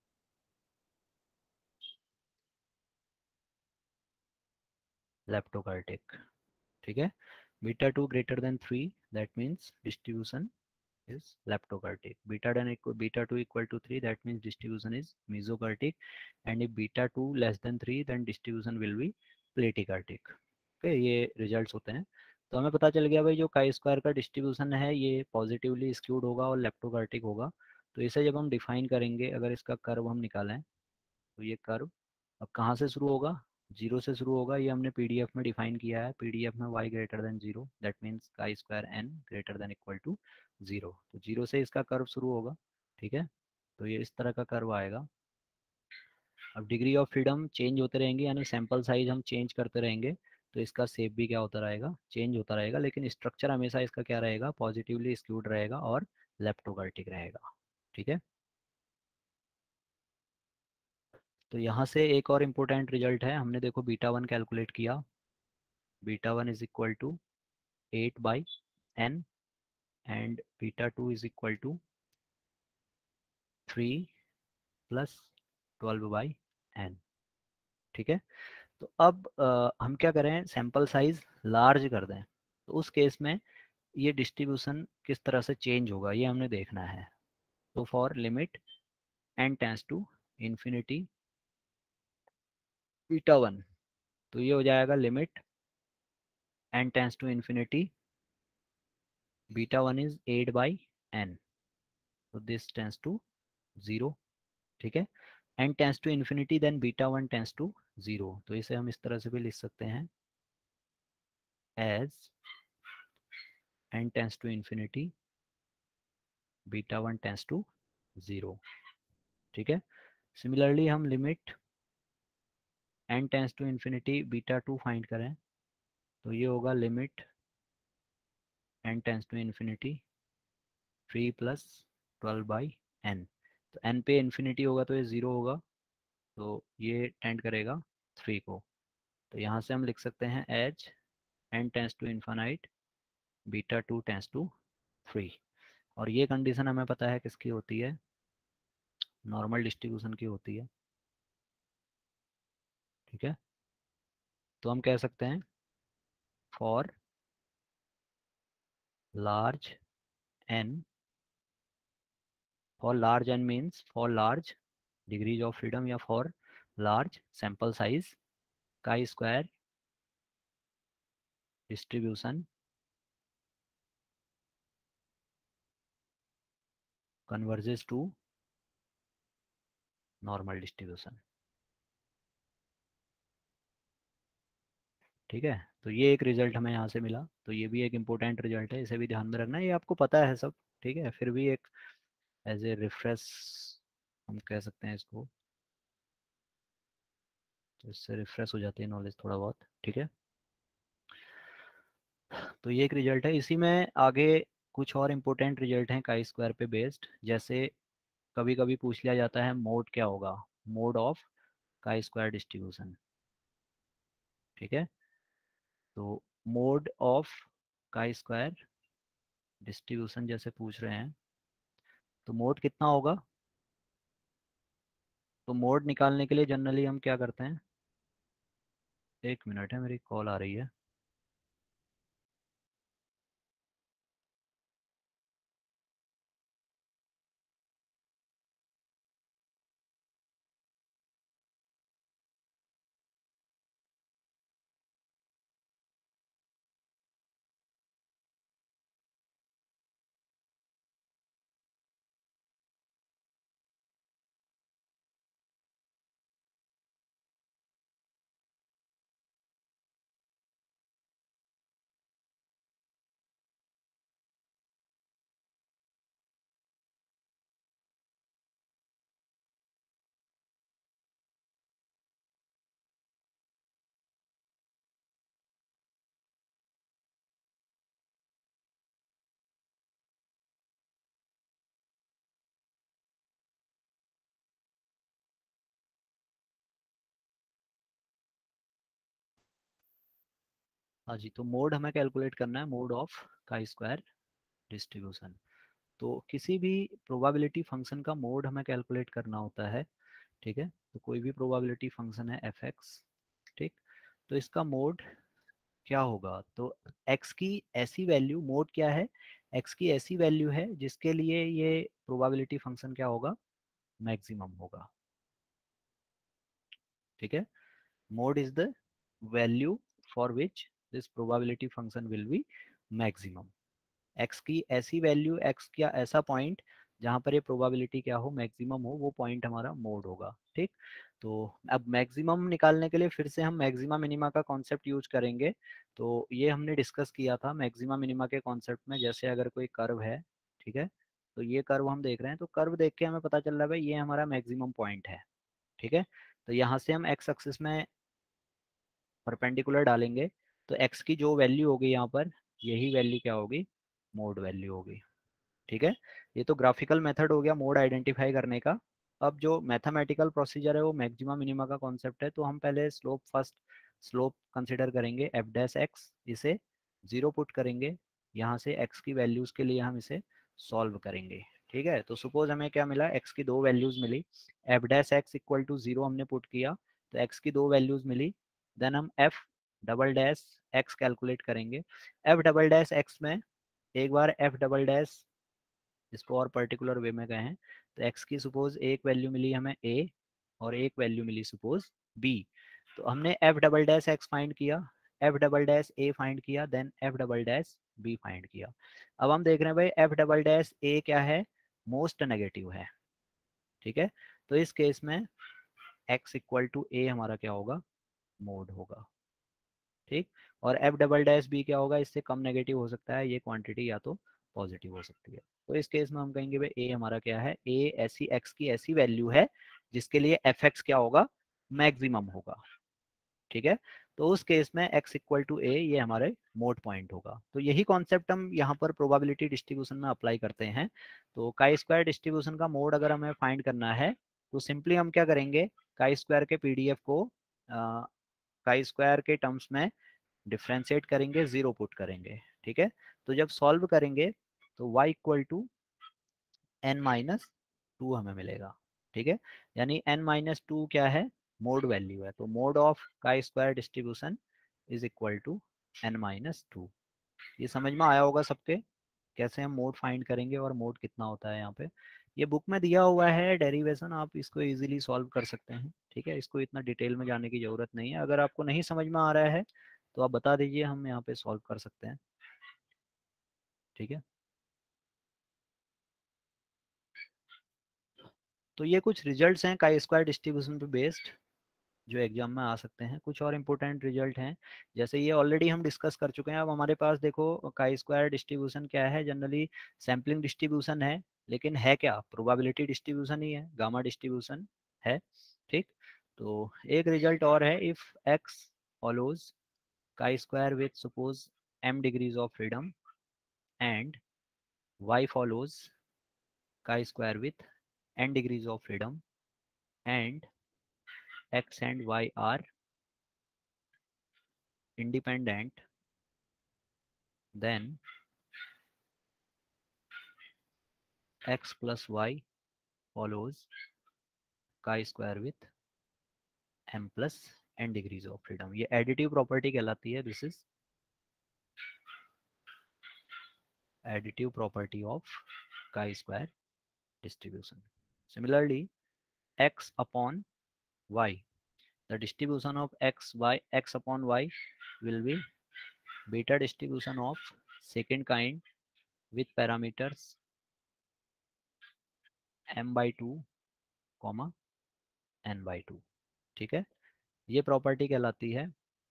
leptokurtic. ठीक है, beta two greater than three, that means distribution is leptokurtic, beta than equal beta two equal to three, that means distribution is mesokurtic, and if beta two less than three then distribution will be platykurtic। Okay, ये results होते हैं। तो हमें पता चल गया भाई जो काई स्क्वायर का डिस्ट्रीब्यूशन है ये पॉजिटिवली स्क्यूड होगा और लेप्टोकार्टिक होगा। तो इसे जब हम डिफाइन करेंगे, अगर इसका कर्व हम निकालें तो ये कर्व अब कहाँ से शुरू होगा, जीरो से शुरू होगा। ये हमने पीडीएफ में डिफाइन किया है, पीडीएफ में y greater than zero, that means chi square n greater than equal to zero. तो जीरो से इसका कर्व शुरू होगा। ठीक है, तो ये इस तरह का कर्व आएगा। अब डिग्री ऑफ फ्रीडम चेंज होते रहेंगे, यानी सैंपल साइज हम चेंज करते रहेंगे, तो इसका शेप भी क्या होता रहेगा, चेंज होता रहेगा, लेकिन स्ट्रक्चर हमेशा इसका क्या रहेगा, पॉजिटिवली स्क्यूड रहेगा और लेप्टोकर्टिक रहेगा। ठीक है, तो यहाँ से एक और इम्पोर्टेंट रिजल्ट है, हमने देखो बीटा वन कैलकुलेट किया, beta one is equal to eight by n and beta two is equal to three plus twelve by n. ठीक है, तो अब आ, हम क्या करें, सैंपल साइज लार्ज कर दें, तो उस केस में ये डिस्ट्रीब्यूशन किस तरह से चेंज होगा ये हमने देखना है। तो for limit n tends to infinity beta one, तो ये हो जाएगा limit n tends to infinity beta one is eight by n, तो दिस टेंस टू जीरो। ठीक है, n tends to infinity then beta one tends to zero. तो इसे हम इस तरह से भी लिख सकते हैं as n tends to infinity beta one tends to zero. ठीक है। सिमिलरली हम limit n tends to infinity beta two find करें तो ये होगा limit n tends to infinity three plus twelve by n. तो n पे इन्फिनिटी होगा तो ये ज़ीरो होगा, तो ये टेंड करेगा थ्री को। तो यहाँ से हम लिख सकते हैं as n tends to infinite beta two tends to three. और ये कंडीशन हमें पता है किसकी होती है, नॉर्मल डिस्ट्रीब्यूशन की होती है। ठीक है। तो हम कह सकते हैं for large n, for large n means for large degrees of freedom या फॉर लार्ज सैंपल साइज का square distribution converges to normal distribution. ठीक है। तो ये एक रिजल्ट हमें यहाँ से मिला, तो ये भी एक इम्पोर्टेंट रिजल्ट है, इसे भी ध्यान में रखना है, ये आपको पता है सब। ठीक है, फिर भी एक एज ए रिफ्रेश हम कह सकते हैं इसको, तो इससे रिफ्रेश हो जाती है नॉलेज थोड़ा बहुत। ठीक है। तो ये एक रिजल्ट है, इसी में आगे कुछ और इम्पोर्टेंट रिजल्ट हैं काई स्क्वायर पे बेस्ड। जैसे कभी कभी पूछ लिया जाता है मोड क्या होगा, mode of chi square distribution. ठीक है। तो mode of chi square distribution जैसे पूछ रहे हैं तो मोड कितना होगा। तो मोड निकालने के लिए जनरली हम क्या करते हैं, एक मिनट है मेरी कॉल आ रही है। हाँ जी, तो मोड हमें कैलकुलेट करना है, mode of chi square distribution. तो किसी भी प्रोबेबिलिटी फंक्शन का मोड हमें कैलकुलेट करना होता है। ठीक है। तो कोई भी प्रोबेबिलिटी फंक्शन है एफ एक्स, ठीक, तो इसका मोड क्या होगा, तो x की ऐसी वैल्यू, मोड क्या है, x की ऐसी वैल्यू है जिसके लिए ये प्रोबेबिलिटी फंक्शन क्या होगा, मैक्सिमम होगा। ठीक है। Mode is the value for which this probability function will be maximum. x की ऐसी वैल्यू, x का ऐसा पॉइंट जहां पर ये प्रोबेबिलिटी क्या हो, मैक्सिमम हो, वो पॉइंट हमारा मोड होगा। ठीक। तो अब मैक्सिमम निकालने के लिए फिर से हम मैक्सिमा मिनिमा का कॉन्सेप्ट यूज करेंगे। तो ये हमने डिस्कस किया था मैक्सिमा मिनिमा के कॉन्सेप्ट में। जैसे अगर कोई कर्व है, ठीक है, तो ये कर्व हम देख रहे हैं, तो कर्व देख के हमें पता चल रहा है भाई ये हमारा मैक्सिमम पॉइंट है। ठीक है। तो यहाँ से हम एक्स एक्सिस में परपेंडिकुलर डालेंगे, तो एक्स की जो वैल्यू होगी यहाँ पर, यही वैल्यू क्या होगी, मोड वैल्यू होगी। ठीक है। ये तो ग्राफिकल मेथड हो गया मोड आइडेंटिफाई करने का। अब जो मैथमेटिकल प्रोसीजर है वो मैक्सिमा मिनिमा का कॉन्सेप्ट है। तो हम पहले स्लोप, फर्स्ट स्लोप कंसिडर करेंगे एफ डैश एक्स, इसे जीरो पुट करेंगे, यहाँ से एक्स की वैल्यूज के लिए हम इसे सॉल्व करेंगे। ठीक है। तो सपोज हमें क्या मिला, एक्स की दो वैल्यूज मिली, f dash x equal to zero हमने पुट किया, तो एक्स की दो वैल्यूज मिली। देन हम f double dash x calculate करेंगे। एफ डबल डैश एक्स में एक बार एफ डबल डैश, इसको और पर्टिकुलर वे में कहें तो x की सपोज एक वैल्यू मिली हमें a और एक वैल्यू मिली सपोज b। तो हमने f double dash x find किया, f double dash a find किया, then f double dash b find किया। अब हम देख रहे हैं भाई f डबल डैश a क्या है, मोस्ट नेगेटिव है। ठीक है। तो इस केस में x इक्वल टू ए हमारा क्या होगा, मोड होगा। ठीक, और एफ डबल डैश बी क्या होगा, इससे कम नेगेटिव हो सकता है, ये क्वांटिटी या तो पॉजिटिव हो सकती है। तो इस केस में हम कहेंगे भाई ए हमारा क्या है, ए ऐसी एक्स की ऐसी वैल्यू है जिसके लिए एफ एक्स क्या होगा, मैक्सिमम होगा। ठीक है, तो उस केस में x इक्वल टू ए ये हमारे मोड पॉइंट होगा। तो यही कॉन्सेप्ट हम यहाँ पर प्रोबेबिलिटी डिस्ट्रीब्यूशन में अप्लाई करते हैं। तो काई स्क्वायर डिस्ट्रीब्यूशन का मोड अगर हमें फाइंड करना है तो सिंपली हम क्या करेंगे, काई स्क्वायर के पीडीएफ को काई स्क्वायर के टर्म्स में डिफ्रेंशिएट करेंगे, जीरो पुट करेंगे। ठीक है, तो जब सॉल्व करेंगे तो y equal to n minus two हमें मिलेगा। ठीक है, यानी n माइनस टू क्या है, मोड वैल्यू है। तो mode of chi square distribution is equal to n minus two. ये समझ में आया होगा सबके, कैसे हम मोड फाइंड करेंगे और मोड कितना होता है यहाँ पे। ये बुक में दिया हुआ है डेरिवेशन, आप इसको इजीली सॉल्व कर सकते हैं। ठीक है, इसको इतना डिटेल में जाने की जरूरत नहीं है। अगर आपको नहीं समझ में आ रहा है तो आप बता दीजिए, हम यहाँ पे सॉल्व कर सकते हैं। ठीक है, तो ये कुछ रिजल्ट्स हैं काई स्क्वायर डिस्ट्रीब्यूशन पे बेस्ड जो एग्जाम में आ सकते हैं। कुछ और इम्पोर्टेंट रिजल्ट हैं, जैसे ये ऑलरेडी हम डिस्कस कर चुके हैं। अब हमारे पास देखो काई स्क्वायर डिस्ट्रीब्यूशन क्या है, जनरली सैम्पलिंग डिस्ट्रीब्यूशन है, लेकिन है क्या, प्रोबेबिलिटी डिस्ट्रीब्यूशन ही है, गामा डिस्ट्रीब्यूशन है। ठीक, तो एक रिजल्ट और है, if x follows chi square with suppose m degrees of freedom and y follows chi-square with n degrees of freedom and x and y are independent, then x plus y follows chi-square with m plus n degrees of freedom। ये additive property कहलाती है, this is additive property of chi-square distribution। Similarly, x upon y, the distribution of x y x upon y will be beta distribution of second kind with parameters m by two comma n by two. ठीक है, ये property कहलाती है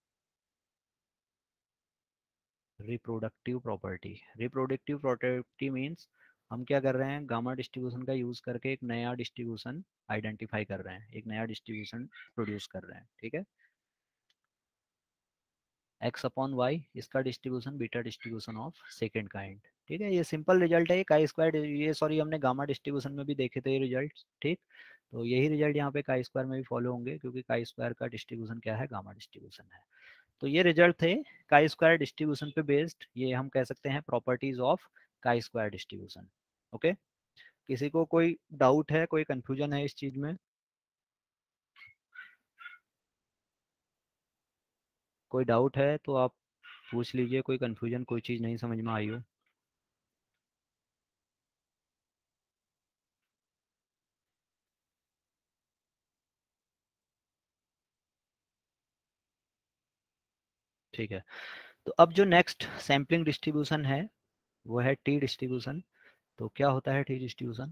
reproductive property. Reproductive property means हम क्या कर रहे हैं, गामा डिस्ट्रीब्यूशन का यूज करके एक नया डिस्ट्रीब्यूशन आइडेंटिफाई कर रहे हैं, एक नया डिस्ट्रीब्यूशन प्रोड्यूस कर रहे हैं। ठीक है, एक्स अपॉन वाई इसका distribution beta distribution of second kind. ठीक है, ये सिंपल रिजल्ट है, काई स्क्वायर, ये सॉरी हमने गामा डिस्ट्रीब्यूशन में भी देखे थे ये रिजल्ट। ठीक, तो यही रिजल्ट यहाँ पे काई स्क्वायर में भी फॉलो होंगे, क्योंकि काई स्क्वायर का डिस्ट्रीब्यूशन क्या है, गामा डिस्ट्रीब्यूशन है। तो ये रिजल्ट थे काई स्क्वायर डिस्ट्रीब्यूशन पे बेस्ड, ये हम कह सकते हैं properties of chi square distribution. Okay, किसी को कोई डाउट है, कोई कंफ्यूजन है इस चीज में, कोई डाउट है तो आप पूछ लीजिए, कोई कंफ्यूजन, कोई चीज नहीं समझ में आई हो। ठीक है, तो अब जो नेक्स्ट सैम्पलिंग डिस्ट्रीब्यूशन है वो है टी डिस्ट्रीब्यूशन। तो क्या होता है टी डिस्ट्रीब्यूशन,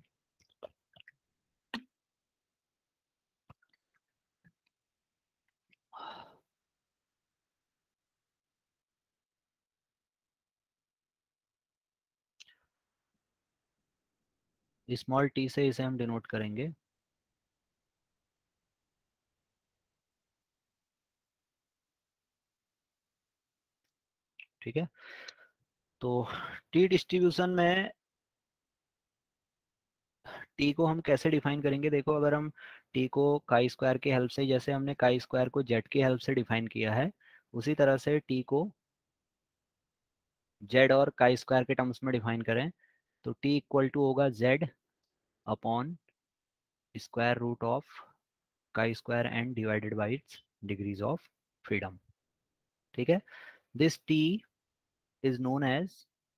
स्मॉल टी से इसे हम डिनोट करेंगे। ठीक है, तो टी डिस्ट्रीब्यूशन में टी को हम कैसे डिफाइन करेंगे, देखो अगर हम टी को काई स्क्वायर के हेल्प से, जैसे हमने काई स्क्वायर को जेड की हेल्प से डिफाइन किया है, उसी तरह से टी को जेड और काई स्क्वायर के टर्म्स में डिफाइन करें तो टी इक्वल टू होगा z upon square root of chi square and divided by its degrees of freedom. ठीक है, this t is known as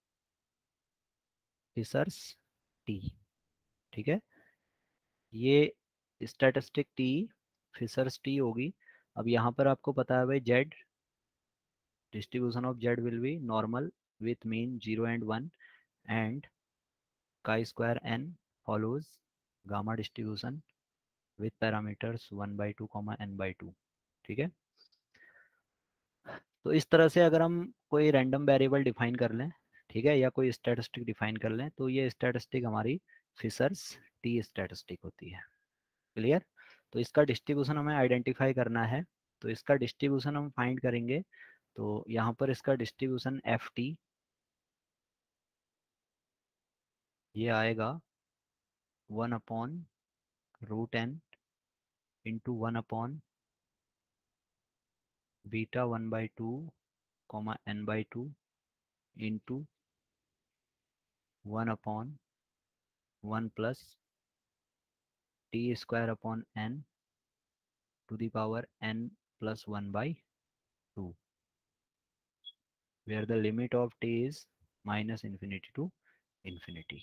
Fisher's t. ठीक है, ये स्टैटिस्टिक टी फिशर्स टी होगी। अब यहाँ पर आपको पता है भाई z distribution of z will be normal with mean zero and one, and chi square n follows gamma distribution with parameters one by two comma N by two. ठीक है, तो इस तरह से अगर हम कोई रैंडम वेरिएबल डिफाइन कर लें, ठीक है, या कोई स्टैटिस्टिक डिफाइन कर लें, तो ये स्टैटिस्टिक हमारी फिशर्स टी स्टैटिस्टिक होती है। क्लियर? तो इसका डिस्ट्रीब्यूशन हमें आइडेंटिफाई करना है, तो इसका डिस्ट्रीब्यूशन हम फाइंड करेंगे। तो यहाँ पर इसका डिस्ट्रीब्यूशन एफ टी ये आएगा one upon root n into one upon beta one by two comma N by two into one upon one plus t square upon n to the power n plus one by two, where the limit of t is minus infinity to infinity।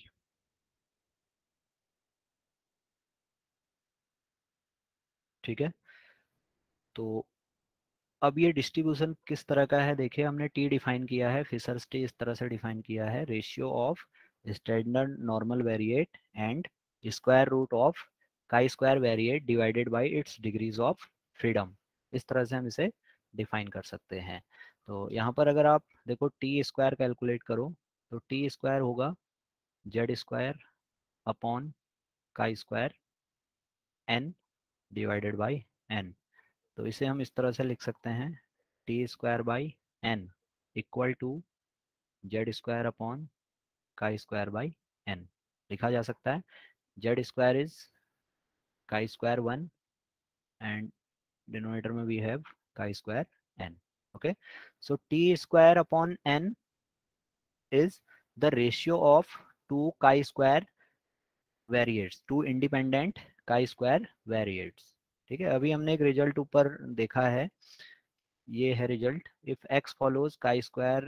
ठीक है, तो अब ये distribution किस तरह का है, देखिए हमने टी डिफाइन किया है, फिशर्स टी इस तरह से डिफाइन किया है, ratio of standard normal variate and square root of chi square variate divided by its degrees of freedom. इस तरह से हम इसे डिफाइन कर सकते हैं। तो यहाँ पर अगर आप देखो टी स्क्वायर कैलकुलेट करो, तो टी स्क्वायर होगा z square upon chi square n divided by n. तो इसे हम इस तरह से लिख सकते हैं, t square by n equal to z square upon chi square by n. लिखा जा सकता है z square is chi square one and denominator में we have chi square n. Okay, so t square upon n is the ratio of two chi square वेरिएट्स, to independent chi square variates. ठीक है, अभी हमने एक result ऊपर देखा है, ये है result, if x follows chi square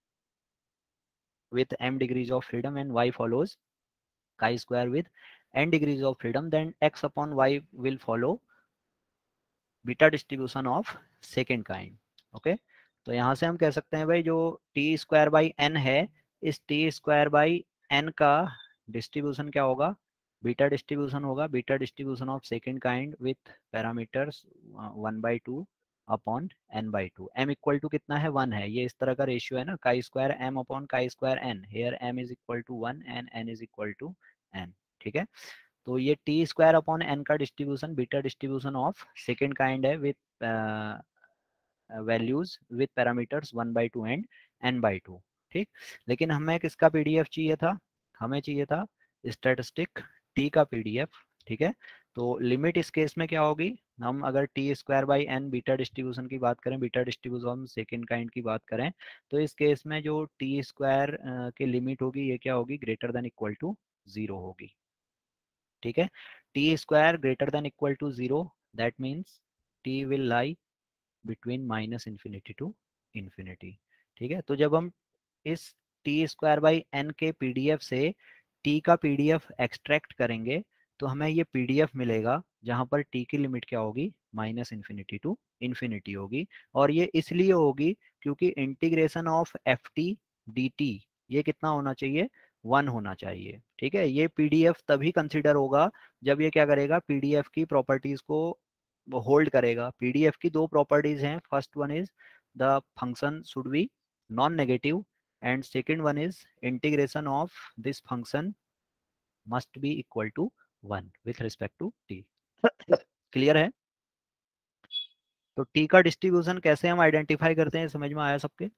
with m degrees of freedom and y follows chi square with n degrees of freedom, then x upon y will follow beta distribution of second kind. Okay, तो यहाँ से हम कह सकते हैं भाई जो T square by n है, इस टी स्क्वायर बाई एन का डिस्ट्रीब्यूशन क्या होगा, बीटा डिस्ट्रीब्यूशन होगा, beta distribution of second kind with parameters one by two upon n by two. M equal to कितना है, वन है, ये इस तरह का रेशियो है ना, chi square m upon chi square n, here m is equal to one and n is equal to n. ठीक है, तो ये टी स्क्वायर अपॉन एन का distribution beta distribution of second kind है with values with parameters one by two and n by two. ठीक, लेकिन हमें किसका पीडीएफ चाहिए था, हमें चाहिए था स्टैटिस्टिक टी का पीडीएफ। ठीक है, तो लिमिट इस केस में क्या होगी, हम अगर t square by n beta distribution की बात करें, बीटा डिस्ट्रीब्यूशन सेकेंड काइंड की बात करें, तो इस केस में जो टी स्क्वायर की लिमिट होगी ये क्या होगी, greater than equal to zero होगी। ठीक है, t square greater than equal to zero, that means t will lie between minus infinity to infinity. ठीक है, तो जब हम इस टी स्क्वायर बाई एन के पीडीएफ से टी का पीडीएफ एक्सट्रैक्ट करेंगे, तो हमें ये पीडीएफ मिलेगा जहां पर टी की लिमिट क्या होगी, माइनस इन्फिनिटी टू इन्फिनिटी होगी। और ये इसलिए होगी क्योंकि integration of f t d t ये कितना होना चाहिए, वन होना चाहिए। ठीक है, ये पीडीएफ तभी कंसिडर होगा जब ये क्या करेगा, पीडीएफ की प्रॉपर्टीज को होल्ड करेगा। पीडीएफ की दो प्रॉपर्टीज हैं, first one is the function should be non negative and second one is integration of this function must be equal to one with respect to t. Clear है? तो T का distribution कैसे हम identify करते हैं, समझ में आया सबके?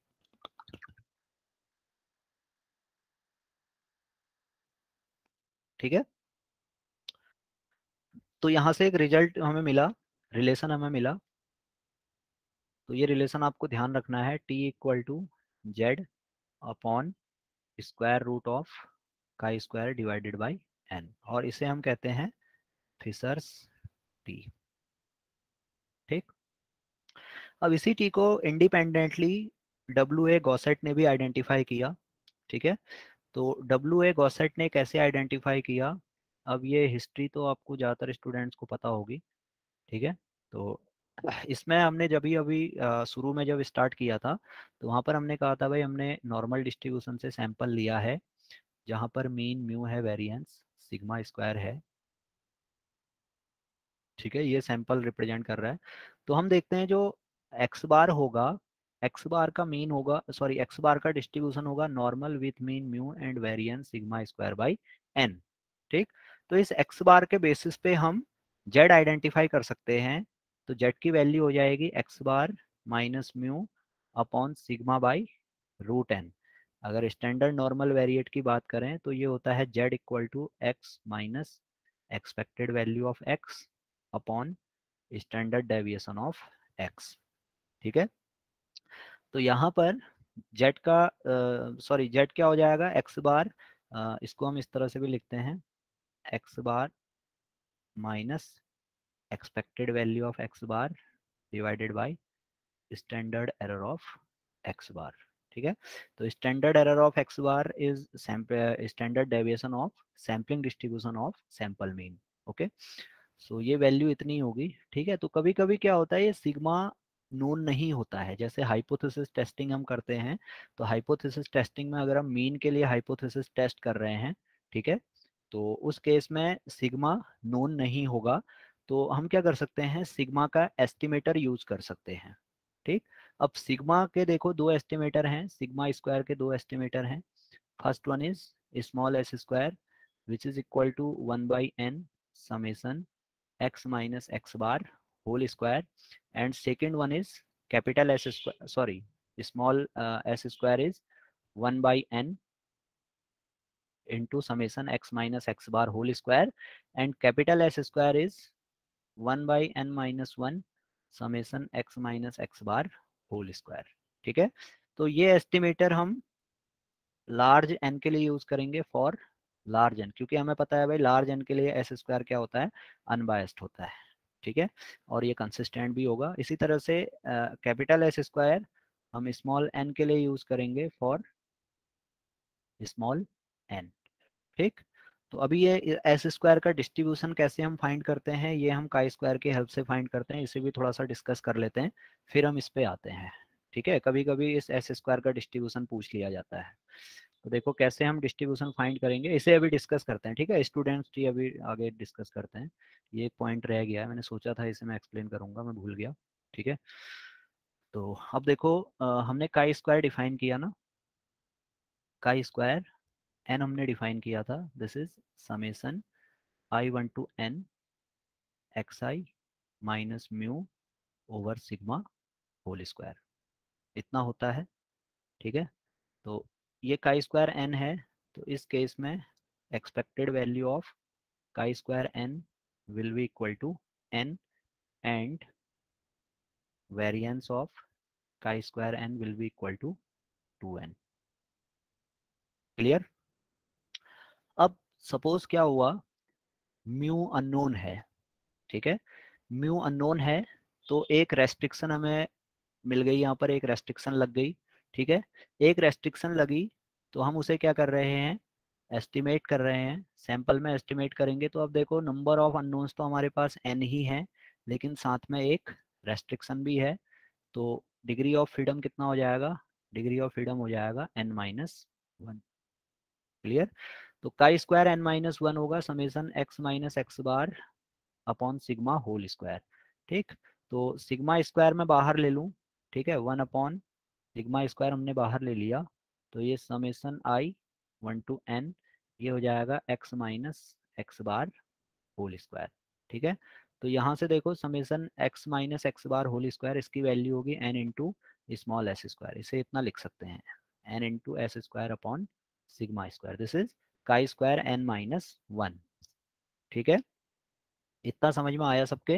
ठीक है, तो यहाँ से एक रिजल्ट हमें मिला, रिलेशन हमें मिला, तो ये रिलेशन आपको ध्यान रखना है, t equal to z upon square root of chi square divided by n, और इसे हम कहते हैं फिशर्स टी। ठीक, अब इसी टी को इंडिपेंडेंटली डब्ल्यू ए गॉसेट ने भी आइडेंटिफाई किया। ठीक है, तो डब्ल्यू ए गॉसेट ने कैसे आइडेंटिफाई किया, अब ये हिस्ट्री तो आपको ज़्यादातर स्टूडेंट्स को पता होगी। ठीक है, तो इसमें हमने जब भी अभी अ, शुरू में जब स्टार्ट किया था, तो वहाँ पर हमने कहा था भाई हमने नॉर्मल डिस्ट्रीब्यूशन से सैंपल लिया है, जहाँ पर मीन म्यू है, वेरिएंस सिग्मा स्क्वायर है, ठीक है, ये सैंपल रिप्रेजेंट कर रहा है। तो हम देखते हैं जो एक्स बार होगा, एक्स बार का मीन होगा, सॉरी एक्स बार का डिस्ट्रीब्यूशन होगा normal with mean mu and variance sigma square by n. ठीक, तो इस एक्स बार के बेसिस पे हम जेड आइडेंटिफाई कर सकते हैं। तो जेड की वैल्यू हो जाएगी x bar minus mu upon sigma by root n. अगर स्टैंडर्ड नॉर्मल वेरिएट की बात करें तो ये होता है z equal to x minus expected value of x upon standard deviation of x. ठीक है, तो यहाँ पर जेड का सॉरी जेड क्या हो जाएगा, एक्स बार, अ, इसको हम इस तरह से भी लिखते हैं, x bar minus expected value of x bar divided by standard error of x bar. ठीक है, तो standard error of x bar is standard deviation of sampling distribution of sample mean. Okay, so ये value इतनी होगी। ठीक है, तो कभी कभी क्या होता है, ये सिग्मा नोन नहीं होता है। जैसे हाइपोथेसिस टेस्टिंग हम करते हैं, तो हाइपोथेसिस टेस्टिंग में अगर हम मीन के लिए हाइपोथेसिस टेस्ट कर रहे हैं, ठीक है, तो उस केस में सिग्मा नोन नहीं होगा। तो हम क्या कर सकते हैं, सिग्मा का एस्टिमेटर यूज कर सकते हैं। ठीक, अब सिग्मा के देखो दो एस्टिमेटर हैं, सिग्मा स्क्वायर के दो एस्टिमेटर हैं। First one is small s square which is equal to one by n summation x minus x bar whole square, and second one is capital S square, sorry, small uh, s square is one by n into summation x minus x bar whole square, and capital S square is one by n minus one summation x minus x bar whole square। ठीक है, तो ये estimator हम large N के लिए use करेंगे for large N, क्योंकि हमें पता है भाई लार्ज एन के लिए एस स्क्वायर क्या होता है, अनबायस्ड होता है। ठीक है, और ये कंसिस्टेंट भी होगा। इसी तरह से कैपिटल एस स्क्वायर हम स्मॉल एन के लिए यूज करेंगे फॉर स्मॉल एन। ठीक, तो अभी ये एस स्क्वायर का डिस्ट्रीब्यूशन कैसे हम फाइंड करते हैं, ये हम काई स्क्वायर की हेल्प से फाइंड करते हैं। इसे भी थोड़ा सा डिस्कस कर लेते हैं, फिर हम इस पे आते हैं। ठीक है, कभी कभी इस एस स्क्वायर का डिस्ट्रीब्यूशन पूछ लिया जाता है। तो देखो कैसे हम डिस्ट्रीब्यूशन फाइंड करेंगे, इसे अभी डिस्कस करते हैं। ठीक है स्टूडेंट्स, जी अभी आगे डिस्कस करते हैं। ये एक पॉइंट रह गया है, मैंने सोचा था इसे मैं एक्सप्लेन करूंगा, मैं भूल गया। ठीक है, तो अब देखो अ, हमने काई स्क्वायर डिफाइन किया ना, काई स्क्वायर एन हमने डिफाइन किया था, this is summation i one to n x I minus mu over sigma whole square, इतना होता है। ठीक है, तो ये काई स्क्वायर एन है, तो इस केस में expected value of chi square n will be equal to n, and variance of chi square n will be equal to to n. Clear? अब सपोज क्या हुआ, म्यू अननोन है। ठीक है, म्यू अननोन है, तो एक रेस्ट्रिक्शन हमें मिल गई, यहाँ पर एक रेस्ट्रिक्शन लग गई। ठीक है, एक रेस्ट्रिक्शन लगी तो हम उसे क्या कर रहे हैं, एस्टिमेट कर रहे हैं। सैंपल में एस्टिमेट करेंगे तो अब देखो नंबर ऑफ अननोन्स तो हमारे पास एन ही है, लेकिन साथ में एक रेस्ट्रिक्शन भी है। तो डिग्री ऑफ फ्रीडम कितना हो जाएगा, डिग्री ऑफ फ्रीडम हो जाएगा एन माइनस वन। क्लियर? तो chi square n minus one होगा summation x minus x bar upon sigma whole square. ठीक, तो सिग्मा स्क्वायर में बाहर ले लूँ, ठीक है, वन अपॉन सिग्मा स्क्वायर हमने बाहर ले लिया, तो ये summation i one to n, ये हो जाएगा x minus x bar whole square. ठीक है, तो यहाँ से देखो summation x minus x bar whole square, इसकी वैल्यू होगी n into small s square, इसे इतना लिख सकते हैं, n into s square upon sigma square, this is chi square n minus one. ठीक है, इतना समझ में आया सबके?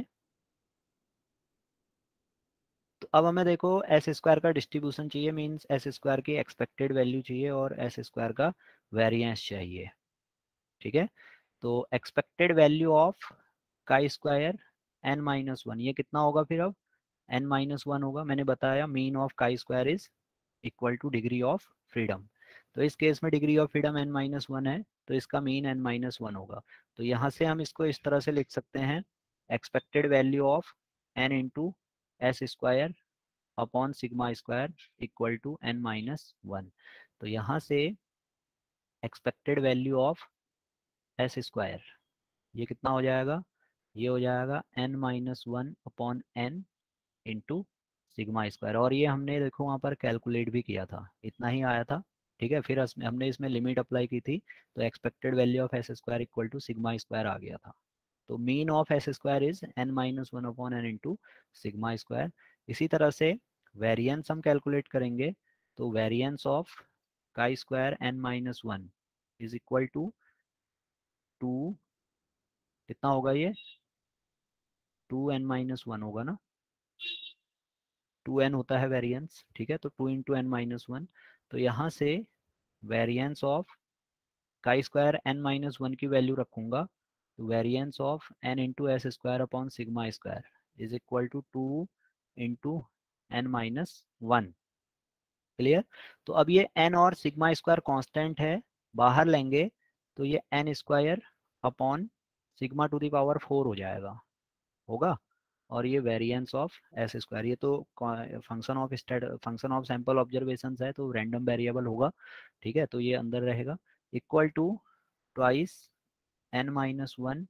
तो अब हमें देखो एस स्क्वायर का डिस्ट्रीब्यूशन चाहिए, मीन्स एस स्क्वायर की एक्सपेक्टेड वैल्यू चाहिए और एस स्क्वायर का वेरिएंस चाहिए। ठीक है, तो expected value of chi square n minus one, ये कितना होगा फिर, अब एन माइनस वन होगा। मैंने बताया mean of chi square is equal to degree of freedom, तो इस केस में degree of freedom n minus one है, तो इसका मीन एन माइनस वन होगा। तो यहाँ से हम इसको इस तरह से लिख सकते हैं, expected value of n into s square upon sigma square equal to n minus one. तो यहाँ से expected value of s square ये कितना हो जाएगा, ये हो जाएगा n minus one upon n into sigma square, और ये हमने देखो वहाँ पर कैलकुलेट भी किया था, इतना ही आया था। ठीक है, फिर इसमें हमने इसमें लिमिट अप्लाई की थी, तो expected value of s square equal to sigma square आ गया था। तो mean of s square is n minus one upon n into sigma square. इसी तरह से वेरिएंस हम कैलकुलेट करेंगे, तो variance of chi square n minus one is equal to two, कितना होगा ये, टू एन माइनस वन होगा ना, टू एन होता है वेरिएंस। ठीक है, तो two into n minus one, तो यहाँ से variance of chi square n minus one की वैल्यू रखूंगा, तो variance of n into s square upon sigma square is equal to two into n minus one. Clear. तो अब ये N और सिग्मा स्क्वायर कांस्टेंट है, बाहर लेंगे तो ये n square upon sigma to the power four हो जाएगा, होगा। और ये वेरिएंस ऑफ एस स्क्वायर, ये तो function of state function of sample observation है, तो रैंडम वेरिएबल होगा। ठीक है, तो ये अंदर रहेगा, equal to twice n minus one,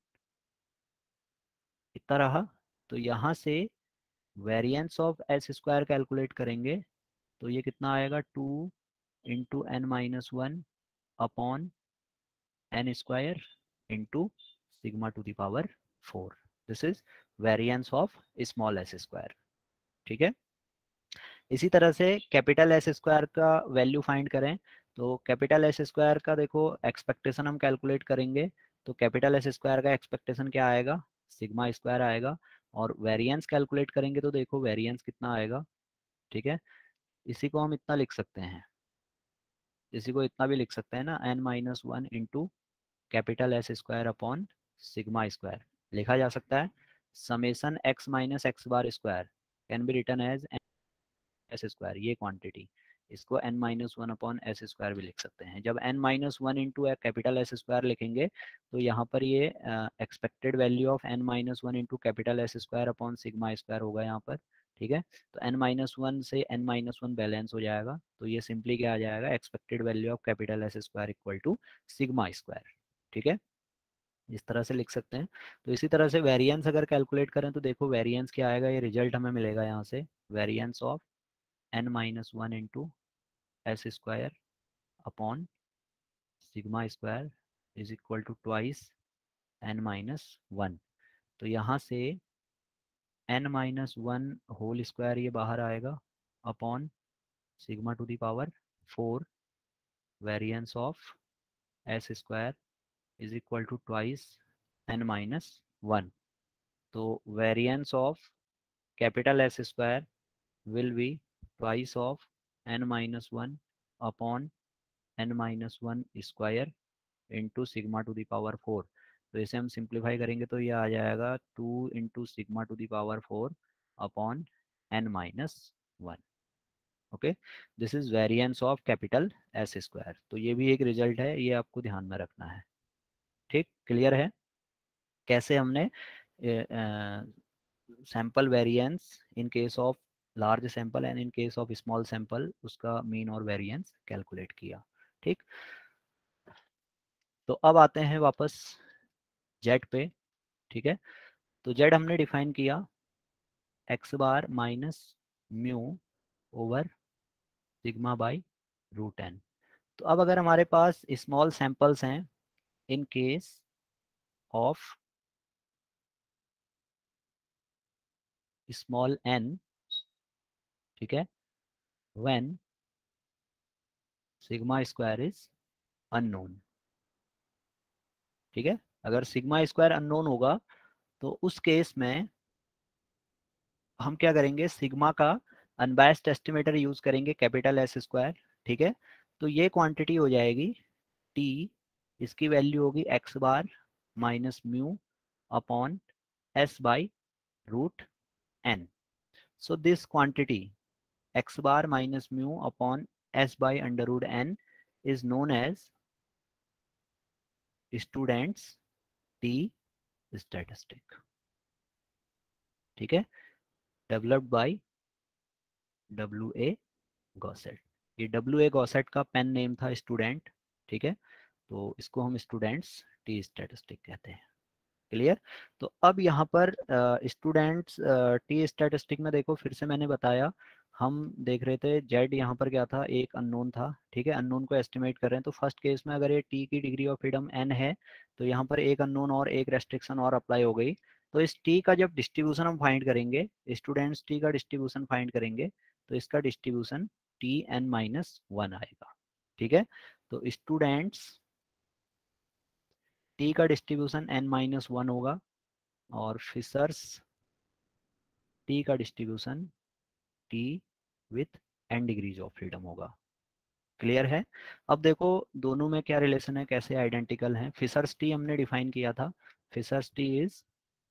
इतना रहा। तो यहाँ से variance of s square calculate करेंगे, तो ये कितना आएगा, two into n minus one upon n square into sigma to the power four. This is variance of small s square. ठीक है, इसी तरह से कैपिटल एस स्क्वायर का वैल्यू फाइंड करें, तो कैपिटल एस स्क्वायर का देखो एक्सपेक्टेशन हम कैलकुलेट करेंगे, तो कैपिटल एस स्क्वायर का एक्सपेक्टेशन क्या आएगा, सिग्मा स्क्वायर आएगा। और वेरिएंस कैलकुलेट करेंगे तो देखो वेरिएंस कितना आएगा। ठीक है, इसी को हम इतना लिख सकते हैं, इसी को इतना भी लिख सकते हैं ना, n minus one into capital S square upon sigma square लिखा जा सकता है। Summation x minus x bar square can be written as s square, ये क्वांटिटी, इसको n minus one upon s square भी लिख सकते हैं। जब n minus one into capital S square लिखेंगे, तो यहाँ पर ये expected value of n minus one into capital S square upon sigma square होगा यहाँ पर। ठीक है, तो एन माइनस वन से एन माइनस वन बैलेंस हो जाएगा, तो ये सिंपली क्या आ जाएगा, expected value of capital S square equal to sigma square. ठीक है, इस तरह से लिख सकते हैं। तो इसी तरह से वेरिएंस अगर कैलकुलेट करें, तो देखो वेरिएंस क्या आएगा, ये रिजल्ट हमें मिलेगा यहाँ से, variance of n minus one into s square upon sigma square is equal to twice n minus one. तो यहाँ से n minus one whole square ये बाहर आएगा upon sigma to the power four, variance of s square is equal to twice n minus one. तो variance of capital S square will be twice of n minus one upon n minus one square into sigma to the power four. तो इसे हम simplify करेंगे तो ये आ जाएगा two into sigma to the power four upon n minus one. Okay, this is variance of capital S square. तो ये भी एक रिजल्ट है, ये आपको ध्यान में रखना है। ठीक, क्लियर है कैसे हमने sample variance in case of large sample and in case of small sample उसका मीन और वेरिएंस कैलकुलेट किया। ठीक, तो अब आते हैं वापस जेड पे। ठीक है, तो जेड हमने डिफाइन किया x bar minus mu over sigma by root n. तो अब अगर हमारे पास स्मॉल सैंपल्स हैं in case of small n, ठीक है, when sigma square is unknown. ठीक है, अगर सिग्मा स्क्वायर अननोन होगा, तो उस केस में हम क्या करेंगे, सिग्मा का अनबायस्ड एस्टिमेटर यूज करेंगे कैपिटल एस स्क्वायर। ठीक है, तो ये क्वांटिटी हो जाएगी टी, इसकी वैल्यू होगी x bar minus mu upon s by root n. So this quantity x bar minus mu upon s by under root n is known as student's t statistic. ठीक है, developed by W A Gosset. ये W A Gosset का pen name था student. ठीक है, तो इसको हम स्टूडेंट्स टी स्टैटिस्टिक कहते हैं। क्लियर। तो अब यहाँ पर स्टूडेंट्स टी स्टैटिस्टिक में देखो, फिर से मैंने बताया, हम देख रहे थे जेड यहाँ पर क्या था, एक अननोन था, ठीक है, अननोन को एस्टिमेट कर रहे हैं। तो फर्स्ट केस में अगर ये टी की डिग्री ऑफ फ्रीडम एन है, तो यहाँ पर एक अननोन और एक रेस्ट्रिक्शन और अप्लाई हो गई। तो इस टी का जब डिस्ट्रीब्यूशन हम फाइंड करेंगे, स्टूडेंट्स टी का डिस्ट्रीब्यूशन फाइंड करेंगे, तो इसका distribution t n minus one आएगा, ठीक है। तो स्टूडेंट्स टी का डिस्ट्रीब्यूशन एन माइनस वन होगा, और फिशर्स टी का distribution t with n degrees of freedom होगा। क्लियर है। अब देखो दोनों में क्या रिलेशन है, कैसे आइडेंटिकल हैं। फिशर्स टी हमने डिफाइन किया था, Fisher's t is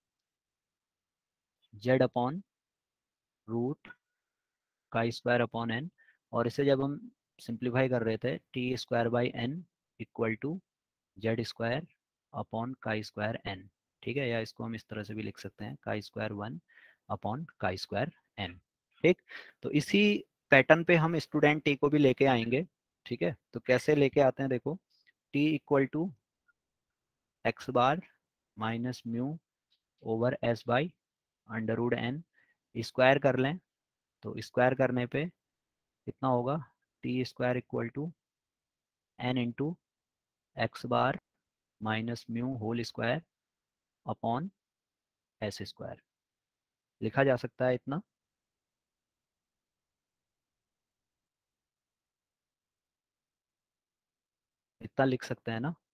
z upon root chi square upon n, और इसे जब हम सिंप्लीफाई कर रहे थे, t square by n equal to z square upon chi square n, ठीक है, या इसको हम इस तरह से भी लिख सकते हैं, chi square one upon chi square n, ठीक। तो इसी पैटर्न पे हम स्टूडेंट टी को भी लेके आएंगे, ठीक है। तो कैसे लेके आते हैं देखो, t equal to x bar minus mu over s by under root n, square कर लें, तो स्क्वायर करने पे कितना होगा, t square equal to n into x bar minus mu whole square upon s square, लिखा जा सकता है इतना। इतना लिख सकते हैं ना,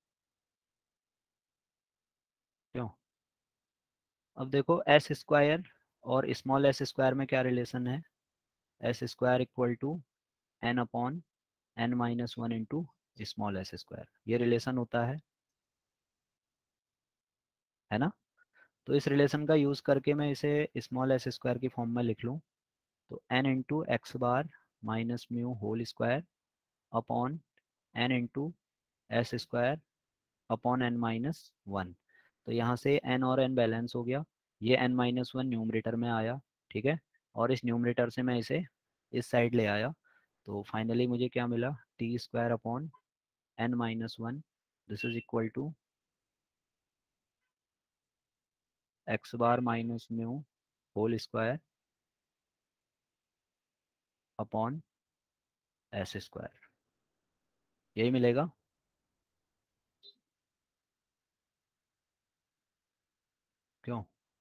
क्यों। अब देखो एस स्क्वायर और स्मॉल एस स्क्वायर में क्या रिलेशन है, s square equal to n upon n minus one into small s square, ये रिलेशन होता है है ना। तो इस रिलेशन का यूज करके मैं इसे स्मॉल एस स्क्वायर की फॉर्म में लिख लूँ, तो n into x bar minus mu whole square upon n into s square upon n minus one. तो यहाँ से एन और एन बैलेंस हो गया, ये एन माइनस वन न्यूमरेटर में आया, ठीक है, और इस न्यूमरेटर से मैं इसे इस साइड ले आया। तो फाइनली मुझे क्या मिला, t square upon n minus one, this is equal to x bar minus mu whole square upon s square, यही मिलेगा। क्यों,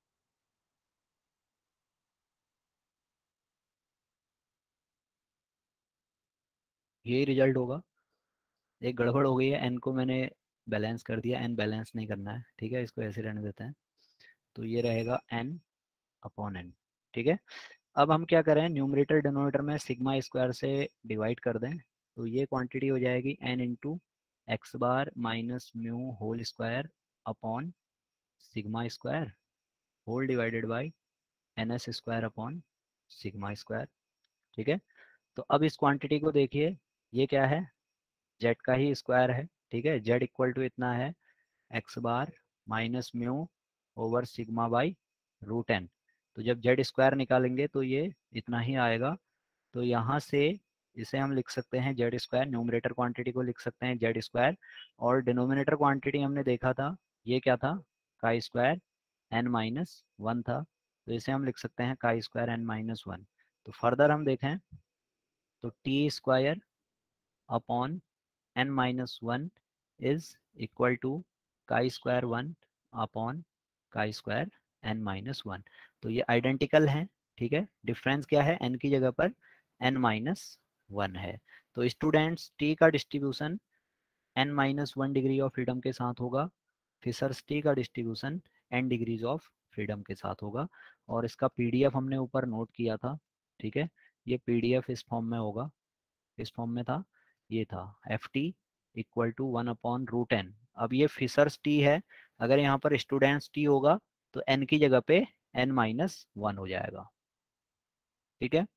यही रिजल्ट होगा। एक गड़बड़ हो गई है, एन को मैंने बैलेंस कर दिया, एन बैलेंस नहीं करना है, ठीक है, इसको ऐसे रहने देते हैं। तो ये रहेगा एन अपॉन एन, ठीक है। अब हम क्या करें, न्यूमरेटर डिनोमिनेटर में सिग्मा स्क्वायर से डिवाइड कर दें, तो ये क्वांटिटी हो जाएगी n into x bar minus mu whole square upon sigma square whole divided by n s square upon sigma square, ठीक है। तो अब इस क्वांटिटी को देखिए, ये क्या है, जेड का ही स्क्वायर है, ठीक है, जेड इक्वल टू इतना है x bar minus mu over sigma by root n. तो जब जेड स्क्वायर निकालेंगे तो ये इतना ही आएगा। तो यहाँ से इसे हम लिख सकते हैं जेड स्क्वायर, न्यूमरेटर क्वांटिटी को लिख सकते हैं जेड स्क्वायर, और डिनोमिनेटर क्वांटिटी हमने देखा था, ये क्या था, का स्क्वायर एन माइनस वन था, तो इसे हम लिख सकते हैं chi square n minus one. तो फर्दर हम देखें, तो t square upon n minus one is equal to chi square one upon chi square n minus one. तो ये आइडेंटिकल हैं, ठीक है, डिफरेंस क्या है, एन की जगह पर एन माइनस वन है। तो स्टूडेंट्स टी का distribution n minus one degree of freedom के साथ होगा, फिशर्स टी का distribution n degrees of freedom के साथ होगा, और इसका पीडीएफ हमने ऊपर नोट किया था, ठीक है, ये पीडीएफ इस फॉर्म में होगा, इस फॉर्म में था, ये था f t equal to one upon root n. अब ये फिशर्स टी है, अगर यहाँ पर स्टूडेंट्स टी होगा तो एन की जगह पे एन माइनस वन हो जाएगा, ठीक है।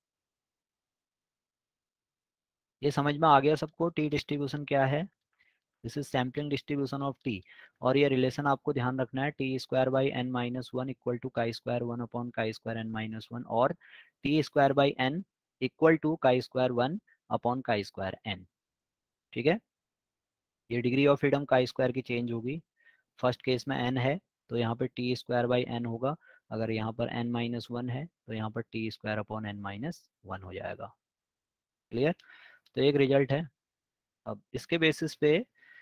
ये समझ में आ गया सबको, टी डिस्ट्रीब्यूशन क्या है, this is sampling distribution of t. और ये रिलेशन आपको ध्यान रखना है, t square by n minus one equal to chi square one upon chi square n minus one, और t square by n equal to chi square one upon chi square n, ठीक है। ये degree of freedom chi square की change होगी, first case में n है, तो यहाँ पे टी स्क्वायर बाई एन होगा। अगर यहाँ पर एन माइनस वन है तो यहाँ पर t square upon n minus one हो जाएगा। क्लियर? तो एक रिजल्ट है। अब इसके बेसिस पे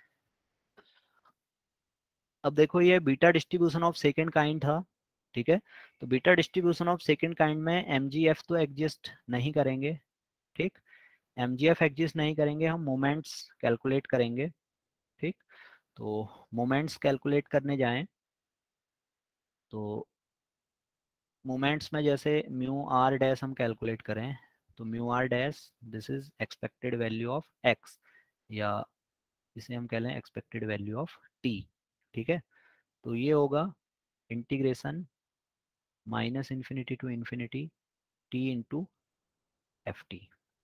अब देखो ये beta distribution of second kind था, ठीक है। तो beta distribution of second kind में एमजीएफ तो एग्जिस्ट नहीं करेंगे, ठीक। एमजीएफ एग्जिस्ट नहीं करेंगे, हम मोमेंट्स कैलकुलेट करेंगे, ठीक। तो मोमेंट्स कैलकुलेट करने जाएं तो मोमेंट्स में जैसे म्यू आर डैश हम कैलकुलेट करें तो mu r dash this is expected value of x, या इसे हम कह लें एक्सपेक्टेड वैल्यू ऑफ टी, ठीक है। तो ये होगा integration minus infinity to infinity t into f t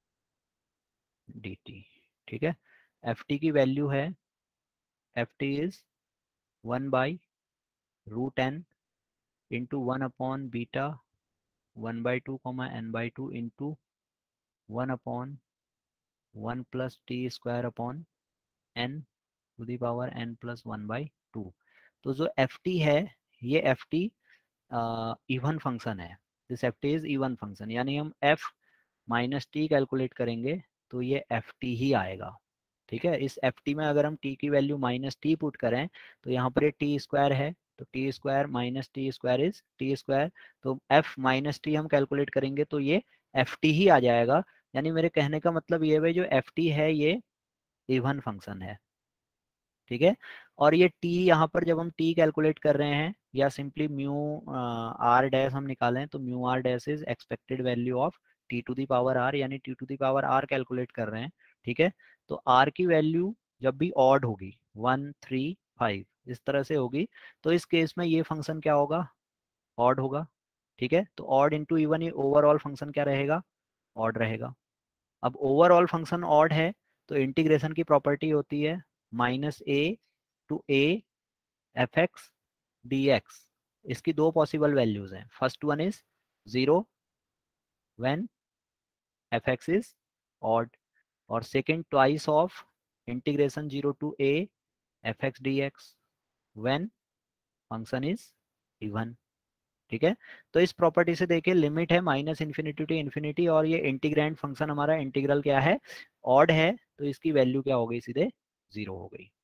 d t, ठीक है। एफ टी की वैल्यू है, f t is one by root n into one upon beta one by two comma N by two into one upon one plus t square upon n to the power n plus one by two. तो जो f t है ये f t even function है, this F t is even function, यानी हम F minus T calculate करेंगे तो ये एफ टी ही आएगा, ठीक है। इस एफ टी में अगर हम टी की वैल्यू माइनस टी पुट करें तो यहाँ पर ये टी स्क्वायर है, तो t square minus t square is t square, तो एफ माइनस टी हम कैलकुलेट करेंगे तो ये एफ टी ही आ जाएगा। यानी मेरे कहने का मतलब ये है जो एफ टी है ये इवन फंक्शन है, ठीक है। और ये t यहाँ पर जब हम t कैलकुलेट कर रहे हैं या सिंपली म्यू आर डैश हम निकालें तो mu r dash is expected value of t to the power r, यानी t to the power r calculate कर रहे हैं, ठीक है। तो r की वैल्यू जब भी ऑड होगी वन थ्री फाइव इस तरह से होगी तो इस केस में ये फंक्शन क्या होगा, ऑड होगा, ठीक है। तो ऑड इंटू इवन ये ओवरऑल फंक्शन क्या रहेगा, ऑड रहेगा। अब ओवरऑल फंक्शन ऑड है तो इंटीग्रेशन की प्रॉपर्टी होती है minus a to a f x d x. इसकी दो पॉसिबल वैल्यूज हैं, first one is zero when f x is odd, और second twice of integration zero to a f x d x when function is even, ठीक है। तो इस property से देखिए लिमिट है माइनस इन्फिनिटी टू इन्फिनिटी और ये इंटीग्रैंड फंक्शन हमारा इंटीग्रल क्या है, ऑड है, तो इसकी वैल्यू क्या हो गई, सीधे जीरो हो गई,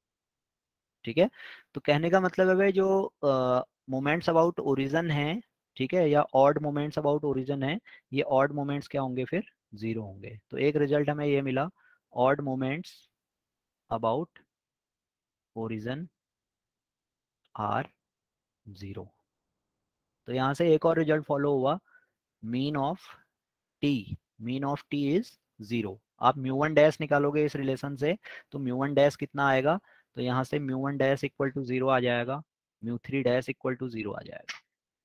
ठीक है। तो कहने का मतलब है भाई जो मोमेंट्स अबाउट ओरिजिन है, ठीक है, या ऑड मोमेंट्स अबाउट ओरिजिन है, ये ऑड मोमेंट्स क्या होंगे, फिर जीरो होंगे। तो एक रिजल्ट हमें ये मिला, odd moments about origin are zero. तो यहाँ से एक और रिजल्ट फॉलो हुआ, mean of t, mean of t is zero. आप म्यू वन डैश निकालोगे इस रिलेशन से तो म्यू वन डैश कितना आएगा, तो यहाँ से mu one dash equal to zero आ जाएगा, mu three dash equal to zero आ जाएगा,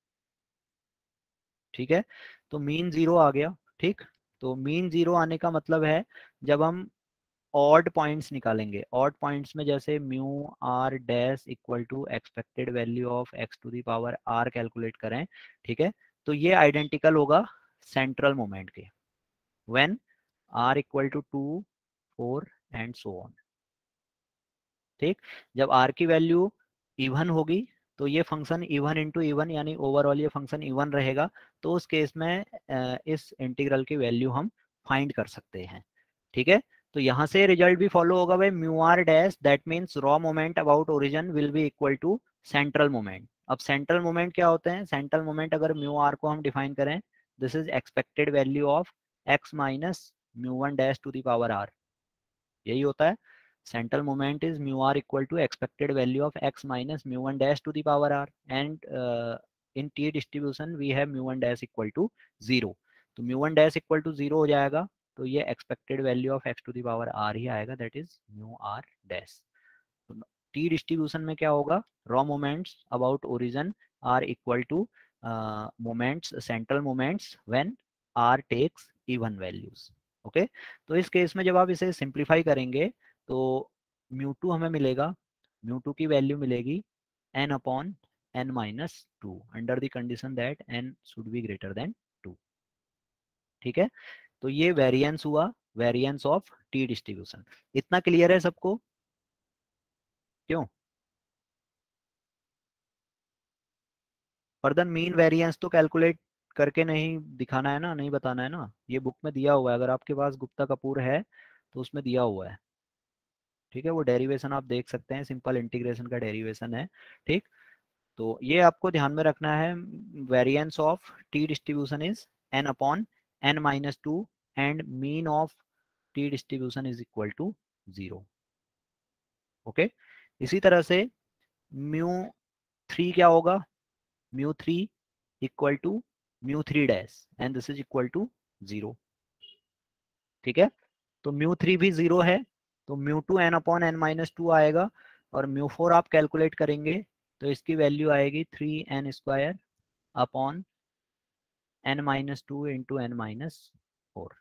ठीक है। तो मीन जीरो आ गया, ठीक। तो मीन जीरो आने का मतलब है जब हम ऑड पॉइंट्स निकालेंगे, ऑड पॉइंट्स में जैसे mu r dash equal to expected value of x to the power r calculate करें, ठीक है। तो ये आइडेंटिकल होगा सेंट्रल मोमेंट के, when r equal to two four and so on, ठीक। जब आर की वैल्यू इवन होगी तो ये फंक्शन इवन इंटू इवन यानी ओवरऑल ये फंक्शन इवन रहेगा, तो उस केस में इस इंटीग्रल की वैल्यू हम फाइंड कर सकते हैं, ठीक है। तो यहाँ से रिजल्ट भी फॉलो होगा भाई, mu r dash that means raw moment about origin will be equal to central moment. अब सेंट्रल मोमेंट क्या होते हैं, सेंट्रल मोमेंट अगर म्यू आर को हम डिफाइन करें, this is expected value of x minus mu one dash to the power r, यही होता है। central moment is mu r equal to expected value of x minus mu one dash to the power r, and uh, in t distribution we have mu one dash equal to zero, तो mu one dash equal to zero हो जाएगा तो ये expected value of x to the power r ही आएगा, that is mu r dash। तो t distribution में क्या होगा, raw moments about origin are equal to uh, moments central moments when r takes even values, okay okay? तो इस case में जब आप इसे सिंप्लीफाई करेंगे तो म्यू टू हमें मिलेगा, म्यू टू की वैल्यू मिलेगी n upon n minus two under the condition that n should be greater than two, ठीक है। तो ये वेरिएंस हुआ, वेरिएंस ऑफ टी डिस्ट्रीब्यूशन। इतना क्लियर है सबको, क्यों? फर्दर मीन वेरिएंस तो कैलकुलेट करके नहीं दिखाना है ना, नहीं बताना है ना, ये बुक में दिया हुआ है, अगर आपके पास गुप्ता कपूर है तो उसमें दिया हुआ है। ठीक है, वो डेरिवेशन आप देख सकते हैं, सिंपल इंटीग्रेशन का डेरिवेशन है। ठीक, तो ये आपको ध्यान में रखना है, variance of t distribution is n upon n minus two and mean of t distribution is equal to zero. Okay, इसी तरह से म्यू थ्री क्या होगा, mu three equal to mu three dash and this is equal to zero. ठीक है, तो mu three भी zero है, तो mu two n upon n minus two आएगा, और म्यू फोर आप कैलकुलेट करेंगे तो इसकी वैल्यू आएगी three n square upon n minus two into n minus four.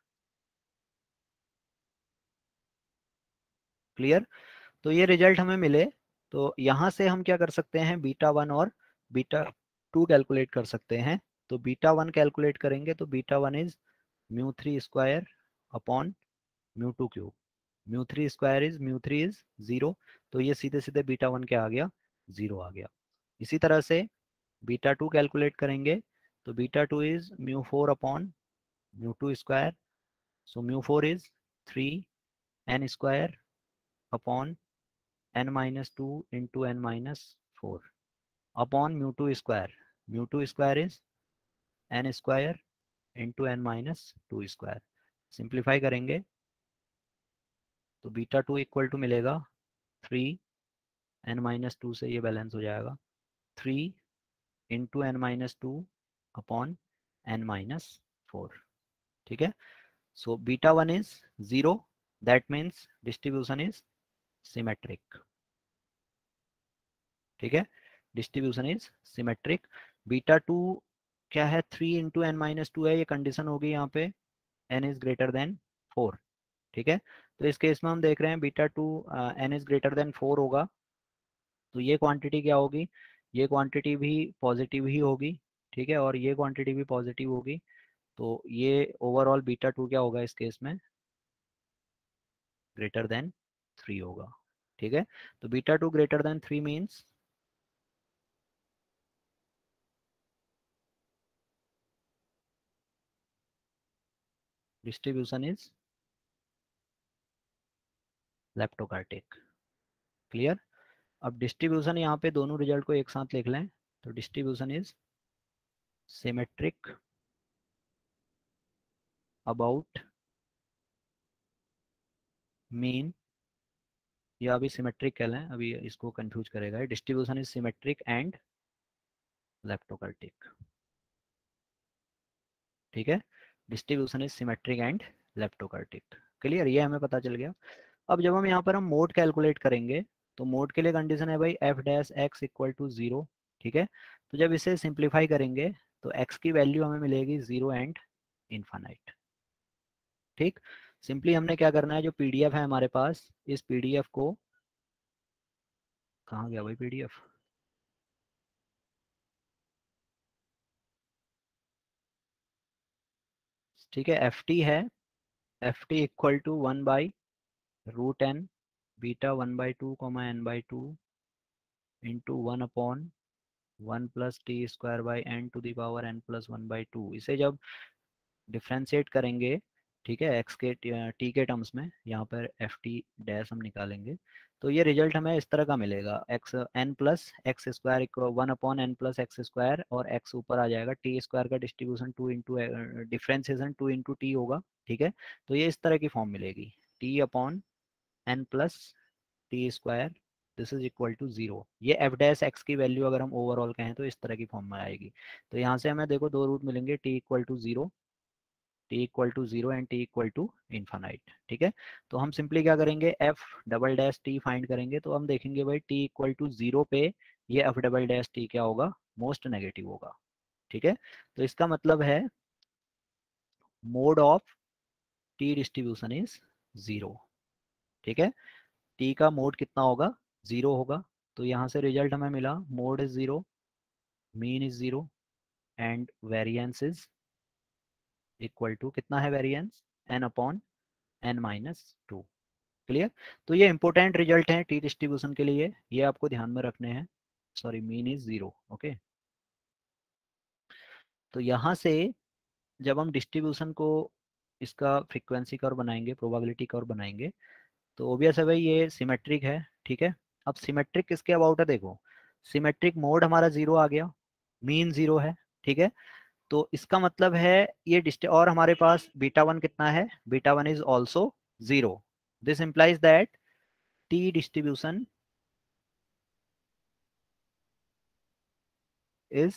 Clear, तो ये रिजल्ट हमें मिले, तो यहाँ से हम क्या कर सकते हैं, बीटा वन और बीटा टू कैलकुलेट कर सकते हैं। तो बीटा वन कैलकुलेट करेंगे तो beta one is mu three square upon mu two cube, mu three square is mu three is zero, तो ये सीधे सीधे बीटा वन क्या आ गया, जीरो आ गया। इसी तरह से बीटा टू कैलकुलेट करेंगे तो beta two is mu four upon mu two square, so mu four is three n square upon n minus two into n minus four upon mu two square, mu two square is n square into n minus two square. Simplify करेंगे तो beta two equal to मिलेगा three n minus two से ये balance हो जाएगा, three into n minus two upon n minus four. ठीक है, so beta one is zero, that means distribution is symmetric. ठीक है, distribution is symmetric. Beta two क्या है, three into n minus two है, ये कंडीशन होगी यहाँ पे n is greater than four. ठीक है, तो इस केस में हम देख रहे हैं beta two n is greater than four होगा, तो ये क्वांटिटी क्या होगी, ये क्वांटिटी भी पॉजिटिव ही होगी। ठीक है, और ये क्वांटिटी भी पॉजिटिव होगी, तो ये ओवरऑल बीटा टू क्या होगा इस केस में, ग्रेटर देन थ्री होगा। ठीक है, तो beta two greater than three means distribution is leptokurtic. Clear, अब डिस्ट्रीब्यूशन यहाँ पे दोनों रिजल्ट को एक साथ लिख लें, तो distribution is symmetric about mean, या अभी सिमेट्रिक कह लें, अभी इसको कंफ्यूज करेगा, distribution is symmetric and leptokurtic. ठीक है, distribution is symmetric and leptokurtic. Clear, ये हमें पता चल गया। अब जब हम यहाँ पर हम मोड कैलकुलेट करेंगे, तो मोड के लिए कंडीशन है भाई f dash x equal to zero. ठीक है, तो जब इसे सिंप्लीफाई करेंगे तो एक्स की वैल्यू हमें मिलेगी जीरो एंड इन्फानाइट। ठीक, सिंपली हमने क्या करना है, जो पीडीएफ है हमारे पास, इस पीडीएफ को, कहाँ गया भाई पीडीएफ, ठीक है, एफ टी है, f t equal to one by root n beta one by two comma N by two into one upon one plus t square by n to the power n plus one by two. इसे जब differentiate करेंगे, ठीक है, x के T के terms में, यहाँ पर एफ टी डैश हम निकालेंगे, तो ये रिजल्ट हमें इस तरह का मिलेगा, x n plus x square one upon n plus x square, और एक्स ऊपर आ जाएगा, टी स्क्वायर का distribution two into differentiation two into t होगा। ठीक है, तो ये इस तरह की फॉर्म मिलेगी, t upon n plus t square, this is equal to zero. ये एफ डैश एक्स की वैल्यू अगर हम ओवरऑल कहें तो इस तरह की फॉर्म में आएगी। तो यहाँ से हमें देखो दो रूट मिलेंगे, t equal to zero, t equal to zero and t equal to infinite. ठीक है, तो हम सिंपली क्या करेंगे, f double dash t find करेंगे, तो हम देखेंगे भाई टी इक्वल टू जीरो पे ये एफ डबल डैश टी क्या होगा, मोस्ट नेगेटिव होगा। ठीक है, तो इसका मतलब है mode of t distribution is zero. ठीक है, टी का मोड कितना होगा, जीरो होगा, तो यहाँ से रिजल्ट हमें मिला mode is zero, mean is zero and variance is equal to, कितना है variance, n upon n minus two. Clear, तो ये इंपॉर्टेंट रिजल्ट हैं टी डिस्ट्रीब्यूशन के लिए, ये आपको ध्यान में रखने हैं। Sorry, mean is zero. Okay, तो यहाँ से जब हम डिस्ट्रीब्यूशन को इसका फ्रीक्वेंसी कर्व बनाएंगे, प्रोबेबिलिटी कर्व बनाएंगे, तो ओबियस है भाई ये सिमेट्रिक है, ठीक है। अब सिमेट्रिक किसके अबाउट है, देखो सिमेट्रिक मोड हमारा जीरो आ गया, मीन जीरो है, ठीक है। तो इसका मतलब है ये डिस्ट और हमारे पास बीटा वन कितना है, beta one is also zero. This implies that t distribution is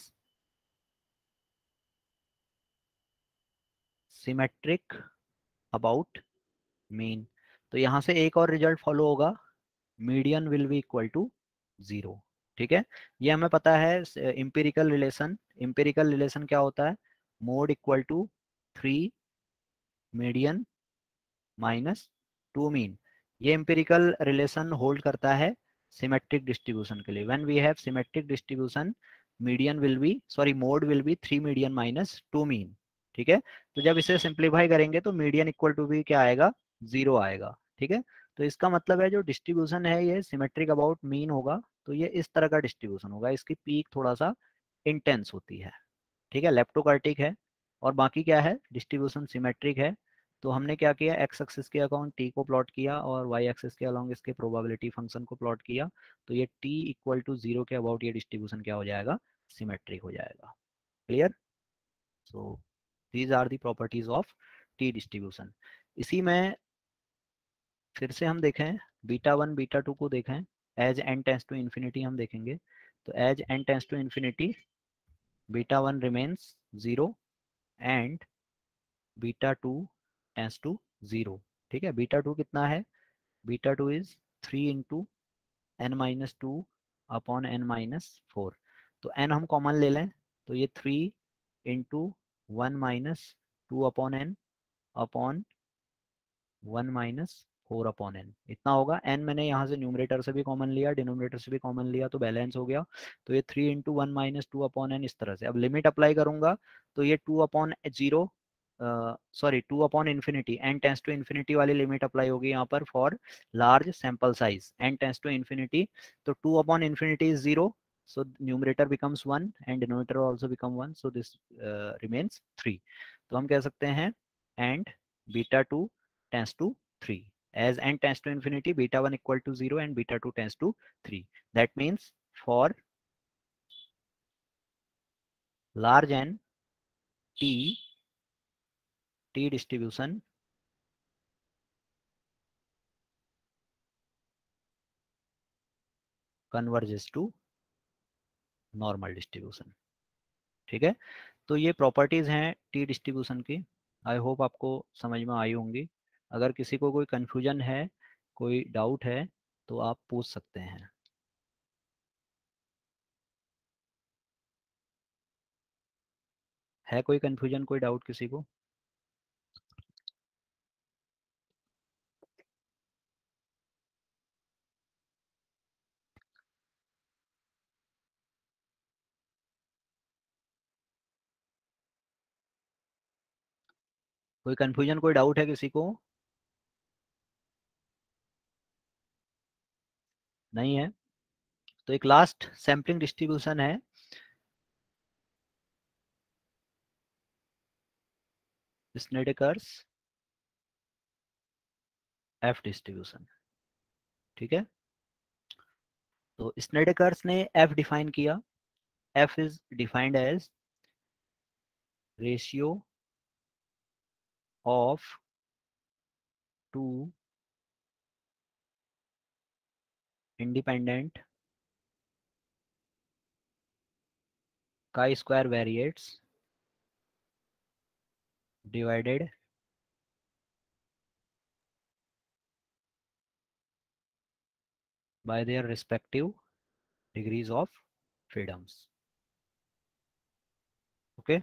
symmetric about mean. तो यहां से एक और रिजल्ट फॉलो होगा, median will be equal to zero, ठीक है। ये हमें पता है इंपेरिकल रिलेशन। इंपेरिकल रिलेशन क्या होता है, mode equal to three median minus two mean. ये एम्पिरिकल रिलेशन होल्ड करता है सिमेट्रिक डिस्ट्रीब्यूशन के लिए। When we have symmetric distribution, median will be sorry mode will be three median minus two mean, ठीक है। तो जब इसे सिंप्लीफाई करेंगे तो मीडियन इक्वल टू भी क्या आएगा, जीरो आएगा, ठीक है। तो इसका मतलब है जो डिस्ट्रीब्यूशन है ये सिमेट्रिक अबाउट मीन होगा, तो ये इस तरह का डिस्ट्रीब्यूशन होगा, इसकी पीक थोड़ा सा इंटेंस होती है, ठीक है, लेप्टोकार्टिक है। और बाकी क्या है, डिस्ट्रीब्यूशन सिमेट्रिक है। तो हमने क्या किया, एक्स एक्सिस के अकाउंट टी को प्लॉट किया और वाई एक्सिस के अलोंग इसके प्रोबेबिलिटी फंक्शन को प्लॉट किया। तो ये टी इक्वल टू जीरो के अबाउट ये डिस्ट्रीब्यूशन क्या हो जाएगा, सिमेट्रिक हो जाएगा। Clear. So these are the properties of t distribution. इसी में फिर से हम देखें, बीटा वन बीटा टू को देखें, as n tends to infinity हम देखेंगे। तो as n tends to infinity beta one remains zero and beta two tends to zero, ठीक है। बीटा टू कितना है, beta two is three into n minus two upon n minus four. तो n हम common ले लें, तो ये three into one minus two upon n upon one minus four upon n इतना होगा। एन मैंने यहाँ से न्यूमरेटर से भी कॉमन लिया, डिनोमिनेटर से भी कॉमन लिया, तो बैलेंस हो गया। तो ये three into one minus two upon n इस तरह से। अब लिमिट अप्लाई करूंगा तो ये two upon zero sorry two upon infinity, n tends to infinity वाली लिमिट अप्लाई होगी यहाँ पर for large sample size, n tends to infinity. तो two upon infinity is zero, so numerator becomes one and denominator also become one, so this uh, remains three. तो हम कह सकते हैं and beta two tends to three, as n tends to infinity beta one equal to zero and beta two tends to three. That means for large n t t distribution converges to normal distribution, ठीक है। तो ये properties हैं t distribution की। I hope आपको समझ में आई होंगी। अगर किसी को कोई कन्फ्यूजन है, कोई डाउट है, तो आप पूछ सकते हैं। है कोई कन्फ्यूजन, कोई डाउट किसी को? कोई कन्फ्यूजन, कोई डाउट है किसी को? नहीं है? तो एक लास्ट सैम्पलिंग डिस्ट्रीब्यूशन है, स्नेडकर्स एफ डिस्ट्रीब्यूशन, ठीक है। तो स्नेडकर्स ने एफ डिफाइन किया। F is defined as ratio of two independent chi square variates divided by their respective degrees of freedoms, okay.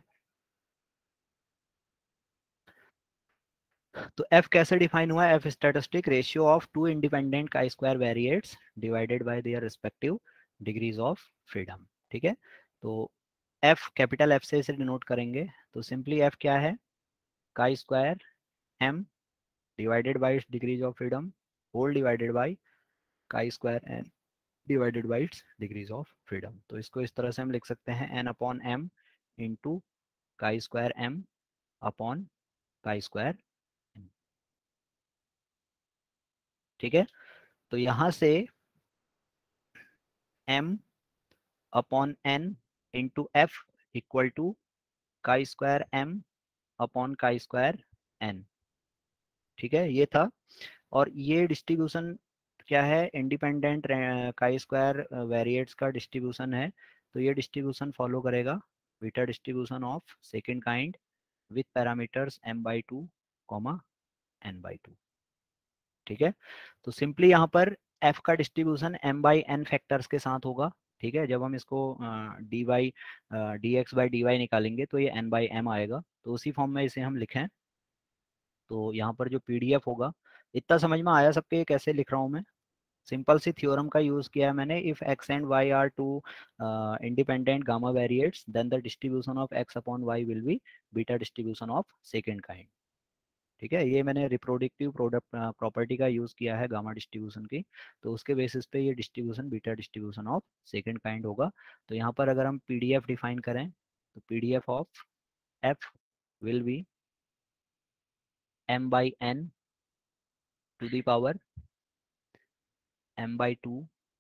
तो एफ कैसे डिफाइन हुआ, f statistic ratio of two independent chi square variates divided by their respective degrees of freedom, ठीक है। तो F capital F से इसे denote करेंगे। तो सिंपली एफ क्या है, chi square m divided by its degrees of freedom whole divided by chi square n divided by its degrees of freedom. तो इसको इस तरह से हम लिख सकते हैं n upon m into chi square m upon chi square n. ठीक है, तो यहाँ से m upon n into f equal to chi square m upon chi square n. ठीक है, ये था। और ये डिस्ट्रीब्यूशन क्या है, इंडिपेंडेंट काई स्क्वायर वेरिएट्स का डिस्ट्रीब्यूशन है। तो ये डिस्ट्रीब्यूशन फॉलो करेगा beta distribution of second kind with parameters m by two comma N by two. ठीक है, तो सिंपली यहाँ पर f का distribution m by n factors के साथ होगा। ठीक है, जब हम इसको d by d x by d y निकालेंगे तो ये n बाई एम आएगा। तो उसी फॉर्म में इसे हम लिखें तो यहाँ पर जो पीडीएफ होगा, इतना समझ में आया सबके ये कैसे लिख रहा हूँ मैं? सिंपल सी थ्योरम का यूज किया है मैंने। If x and y are two independent gamma variates then the distribution of x upon y will be beta distribution of second kind. ठीक है, ये मैंने रिप्रोडक्टिव प्रोडक्ट प्रॉपर्टी का यूज किया है गामा डिस्ट्रीब्यूशन की। तो उसके बेसिस पे ये distribution beta distribution of second kind होगा। तो यहाँ पर अगर हम पीडीएफ डिफाइन करें तो PDF of f will be m by n to the power m by two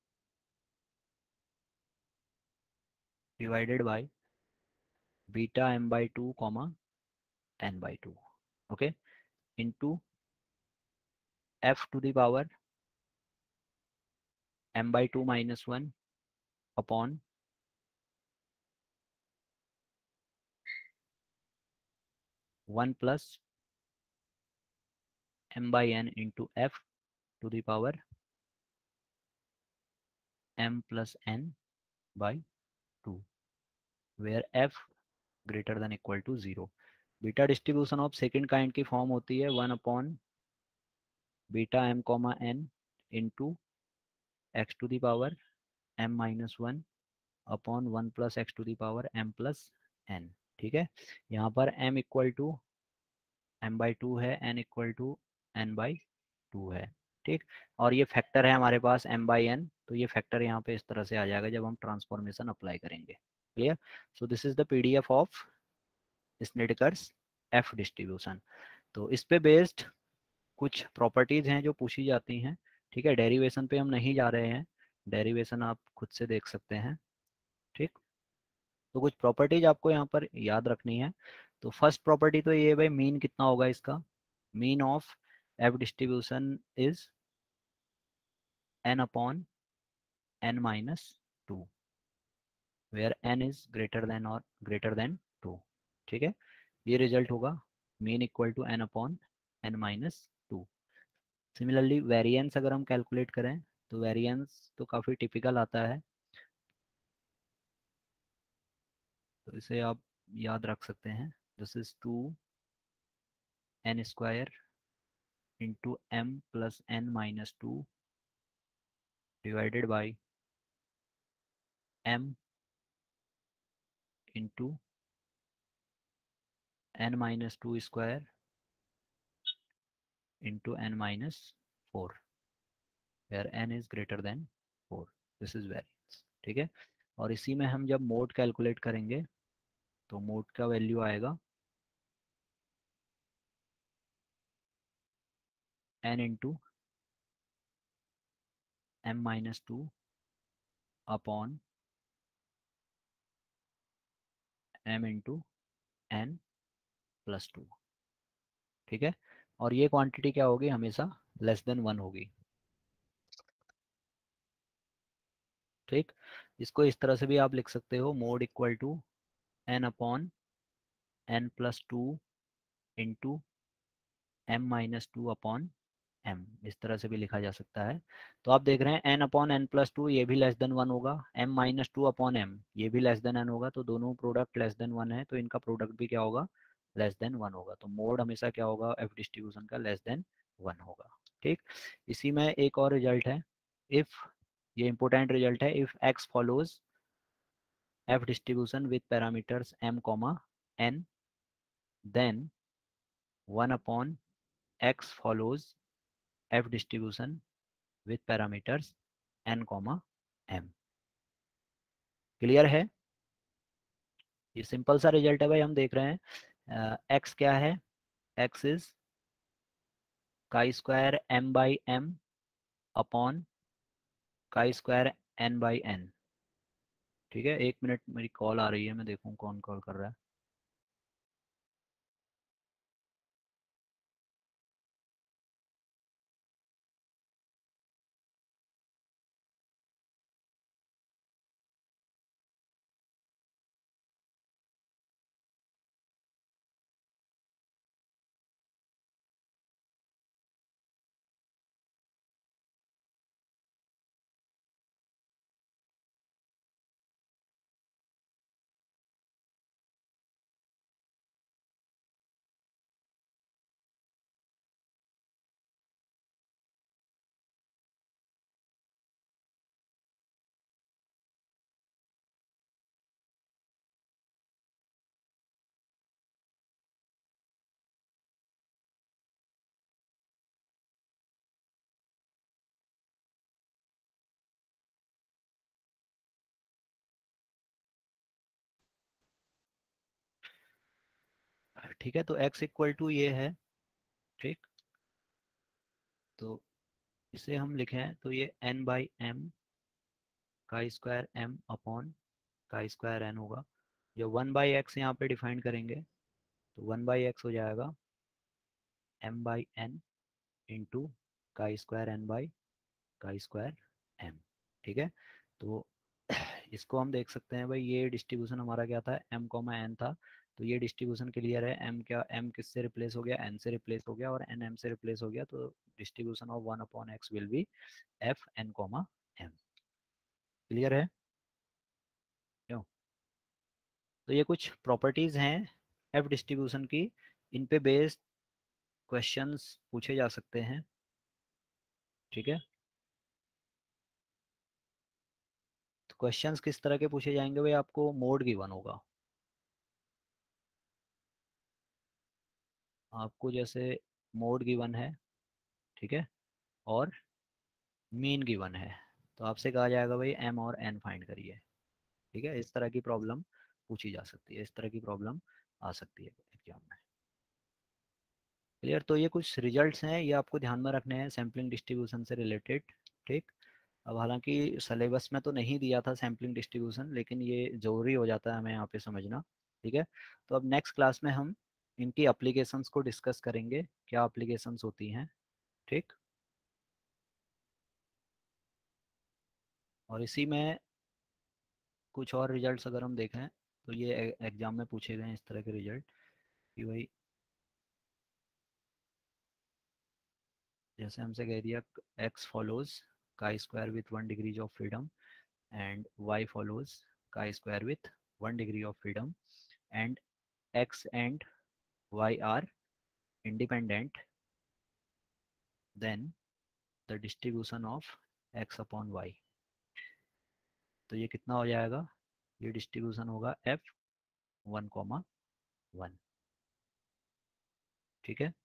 divided by beta m by two comma n by two. Okay, into f to the power m by two minus one upon one plus m by n into f to the power m plus n by two, where f greater than equal to zero. Beta distribution of second kind की form होती है one upon beta m comma n into x to the power m minus one upon one plus x to the power m plus n। ठीक है, यहाँ पर m equal to m by two है, n equal to n by two है। ठीक, और ये factor है हमारे पास m बाई n, तो ये फैक्टर यहाँ पे इस तरह से आ जाएगा जब हम ट्रांसफॉर्मेशन अप्लाई करेंगे। Clear? So this is the PDF of Snedecor's F distribution. तो इस पे बेस्ड कुछ प्रॉपर्टीज हैं जो पूछी जाती हैं। ठीक है, डेरिवेशन पे हम नहीं जा रहे हैं, डेरिवेशन आप खुद से देख सकते हैं। ठीक, तो कुछ प्रॉपर्टीज आपको यहाँ पर याद रखनी है। तो फर्स्ट प्रॉपर्टी तो ये भाई, मीन कितना होगा इसका? Mean of F distribution is n upon n minus two, where n is greater than और ग्रेटर देन टू। ठीक है, ये रिजल्ट होगा mean equal to n upon n minus two. Similarly variance अगर हम कैलकुलेट करें तो वेरिएंस तो काफ़ी टिपिकल आता है, तो इसे आप याद रख सकते हैं। This is two n square into m plus n minus two divided by m into n minus two square into n minus four, where n is greater than four. This is variance. ठीक है, और इसी में हम जब mode calculate करेंगे तो mode का वैल्यू आएगा n into m minus two upon m into n plus two. ठीक है, और ये क्वांटिटी क्या होगी, हमेशा लेस देन वन होगी। ठीक, इसको इस तरह से भी आप लिख सकते हो, mode equal to n upon n plus two into m minus two upon m, इस तरह से भी लिखा जा सकता है। तो आप देख रहे हैं n upon n plus two ये भी लेस देन वन होगा, m minus two upon m ये भी लेस देन एन होगा, तो दोनों प्रोडक्ट लेस देन वन है, तो इनका प्रोडक्ट भी क्या होगा, लेस देन वन होगा। तो मोड हमेशा क्या होगा एफ डिस्ट्रीब्यूशन का, लेस देन वन होगा। ठीक, इसी में एक और रिजल्ट है, इफ, ये इंपॉर्टेंट रिजल्ट है, if x follows F distribution with parameters m comma n then one upon x follows f distribution with parameters n comma m। Clear है? ये सिंपल सा रिजल्ट है भाई, हम देख रहे हैं एक्स क्या है, x is chi square m by m upon chi square n by n. ठीक है, एक मिनट मेरी कॉल आ रही है, मैं देखूँ कौन कॉल कर रहा है। ठीक है, तो x इक्वल टू ये है। ठीक, तो इसे हम लिखें तो ये n by m chi square m upon chi square n होगा। जो वन बाई एक्स यहाँ पे डिफाइन करेंगे तो वन बाई एक्स हो जाएगा m by n into chi square n by chi square m. ठीक है, तो इसको हम देख सकते हैं भाई, ये डिस्ट्रीब्यूशन हमारा क्या था, m कॉमा एन था। तो ये डिस्ट्रीब्यूशन क्लियर है, m क्या, m किससे रिप्लेस हो गया, n से रिप्लेस हो गया, और n m से रिप्लेस हो गया, तो distribution of one upon x will be F n comma m. Clear है क्यों? तो ये कुछ प्रॉपर्टीज हैं एफ डिस्ट्रीब्यूशन की, इन पे बेस्ड क्वेश्चंस पूछे जा सकते हैं। ठीक है, तो क्वेश्चंस किस तरह के पूछे जाएंगे भाई, आपको मोड गिवन होगा, आपको जैसे मोड गिवन है, ठीक है, और मीन गिवन है, तो आपसे कहा जाएगा भाई एम और एन फाइंड करिए। ठीक है, इस तरह की प्रॉब्लम पूछी जा सकती है, इस तरह की प्रॉब्लम आ सकती है एग्जाम में। क्लियर, तो ये कुछ रिजल्ट्स हैं, ये आपको ध्यान में रखने हैं सैम्पलिंग डिस्ट्रीब्यूशन से रिलेटेड। ठीक, अब हालांकि सिलेबस में तो नहीं दिया था सैम्पलिंग डिस्ट्रीब्यूशन, लेकिन ये ज़रूरी हो जाता है हमें यहाँ पे समझना। ठीक है, तो अब नेक्स्ट क्लास में हम इनकी अप्लीकेशंस को डिस्कस करेंगे, क्या अप्लीकेशंस होती हैं। ठीक, और इसी में कुछ और रिजल्ट्स अगर हम देखें तो ये एग्जाम में पूछे गए हैं इस तरह के रिजल्ट कि भाई, जैसे हमसे कह दिया x follows chi square with one degrees of freedom and y follows chi square with one degree of freedom and x and y are independent, then the distribution of x upon y। तो ये कितना हो जाएगा, ये distribution होगा f one comma one. ठीक है,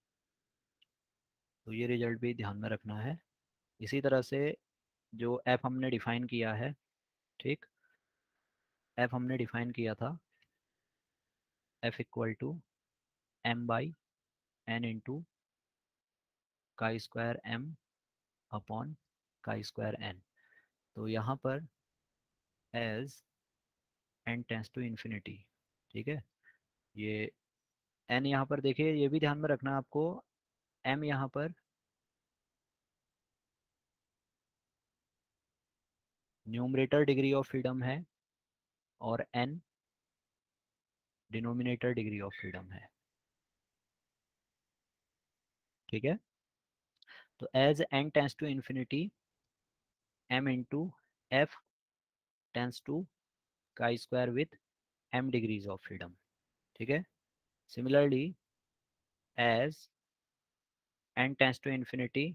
तो ये रिजल्ट भी ध्यान में रखना है। इसी तरह से जो f हमने डिफाइन किया है, ठीक, f हमने डिफाइन किया था f equal to m by n into chi square m upon chi square n. तो यहाँ पर as n tends to infinity, ठीक है, ये एन यहाँ पर देखिए, ये भी ध्यान में रखना आपको, एम यहाँ पर न्यूमरेटर डिग्री ऑफ फ्रीडम है और n denominator degree of freedom है। ठीक है, तो as n tends to infinity m into F tends to chi square with m degrees of freedom. ठीक है, similarly as n tends to infinity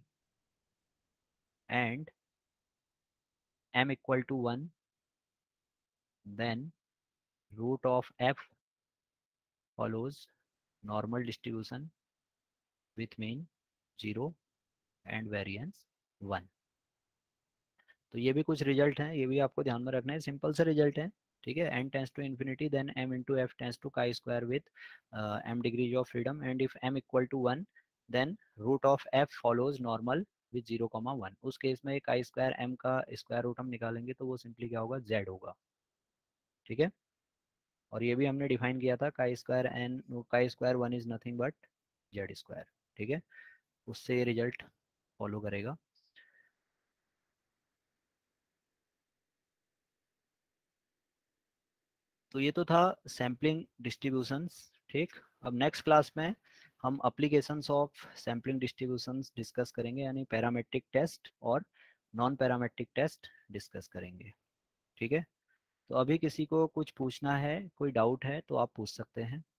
and m equal to one, then root of f follows normal distribution with mean zero and variance one. तो ये भी कुछ result हैं, ये भी आपको ध्यान में रखना है, सिंपल से रिजल्ट है। ठीक है, n tends to infinity then m into F tends to chi square with m degrees of freedom, and if m equal to one then root of f follows normal with zero comma one. उस case में chi square m का square root हम निकालेंगे तो वो simply क्या होगा, z होगा। ठीक है, और ये भी हमने डिफाइन किया था, chi square n chi square one is nothing but z square. ठीक है, उससे ये रिजल्ट फॉलो करेगा। तो ये तो था सैम्पलिंग डिस्ट्रीब्यूशंस। ठीक, अब नेक्स्ट क्लास में हम applications of sampling distributions discuss करेंगे, यानी पैरामेट्रिक टेस्ट और नॉन पैरामेट्रिक टेस्ट डिस्कस करेंगे। ठीक है, तो अभी किसी को कुछ पूछना है, कोई डाउट है तो आप पूछ सकते हैं।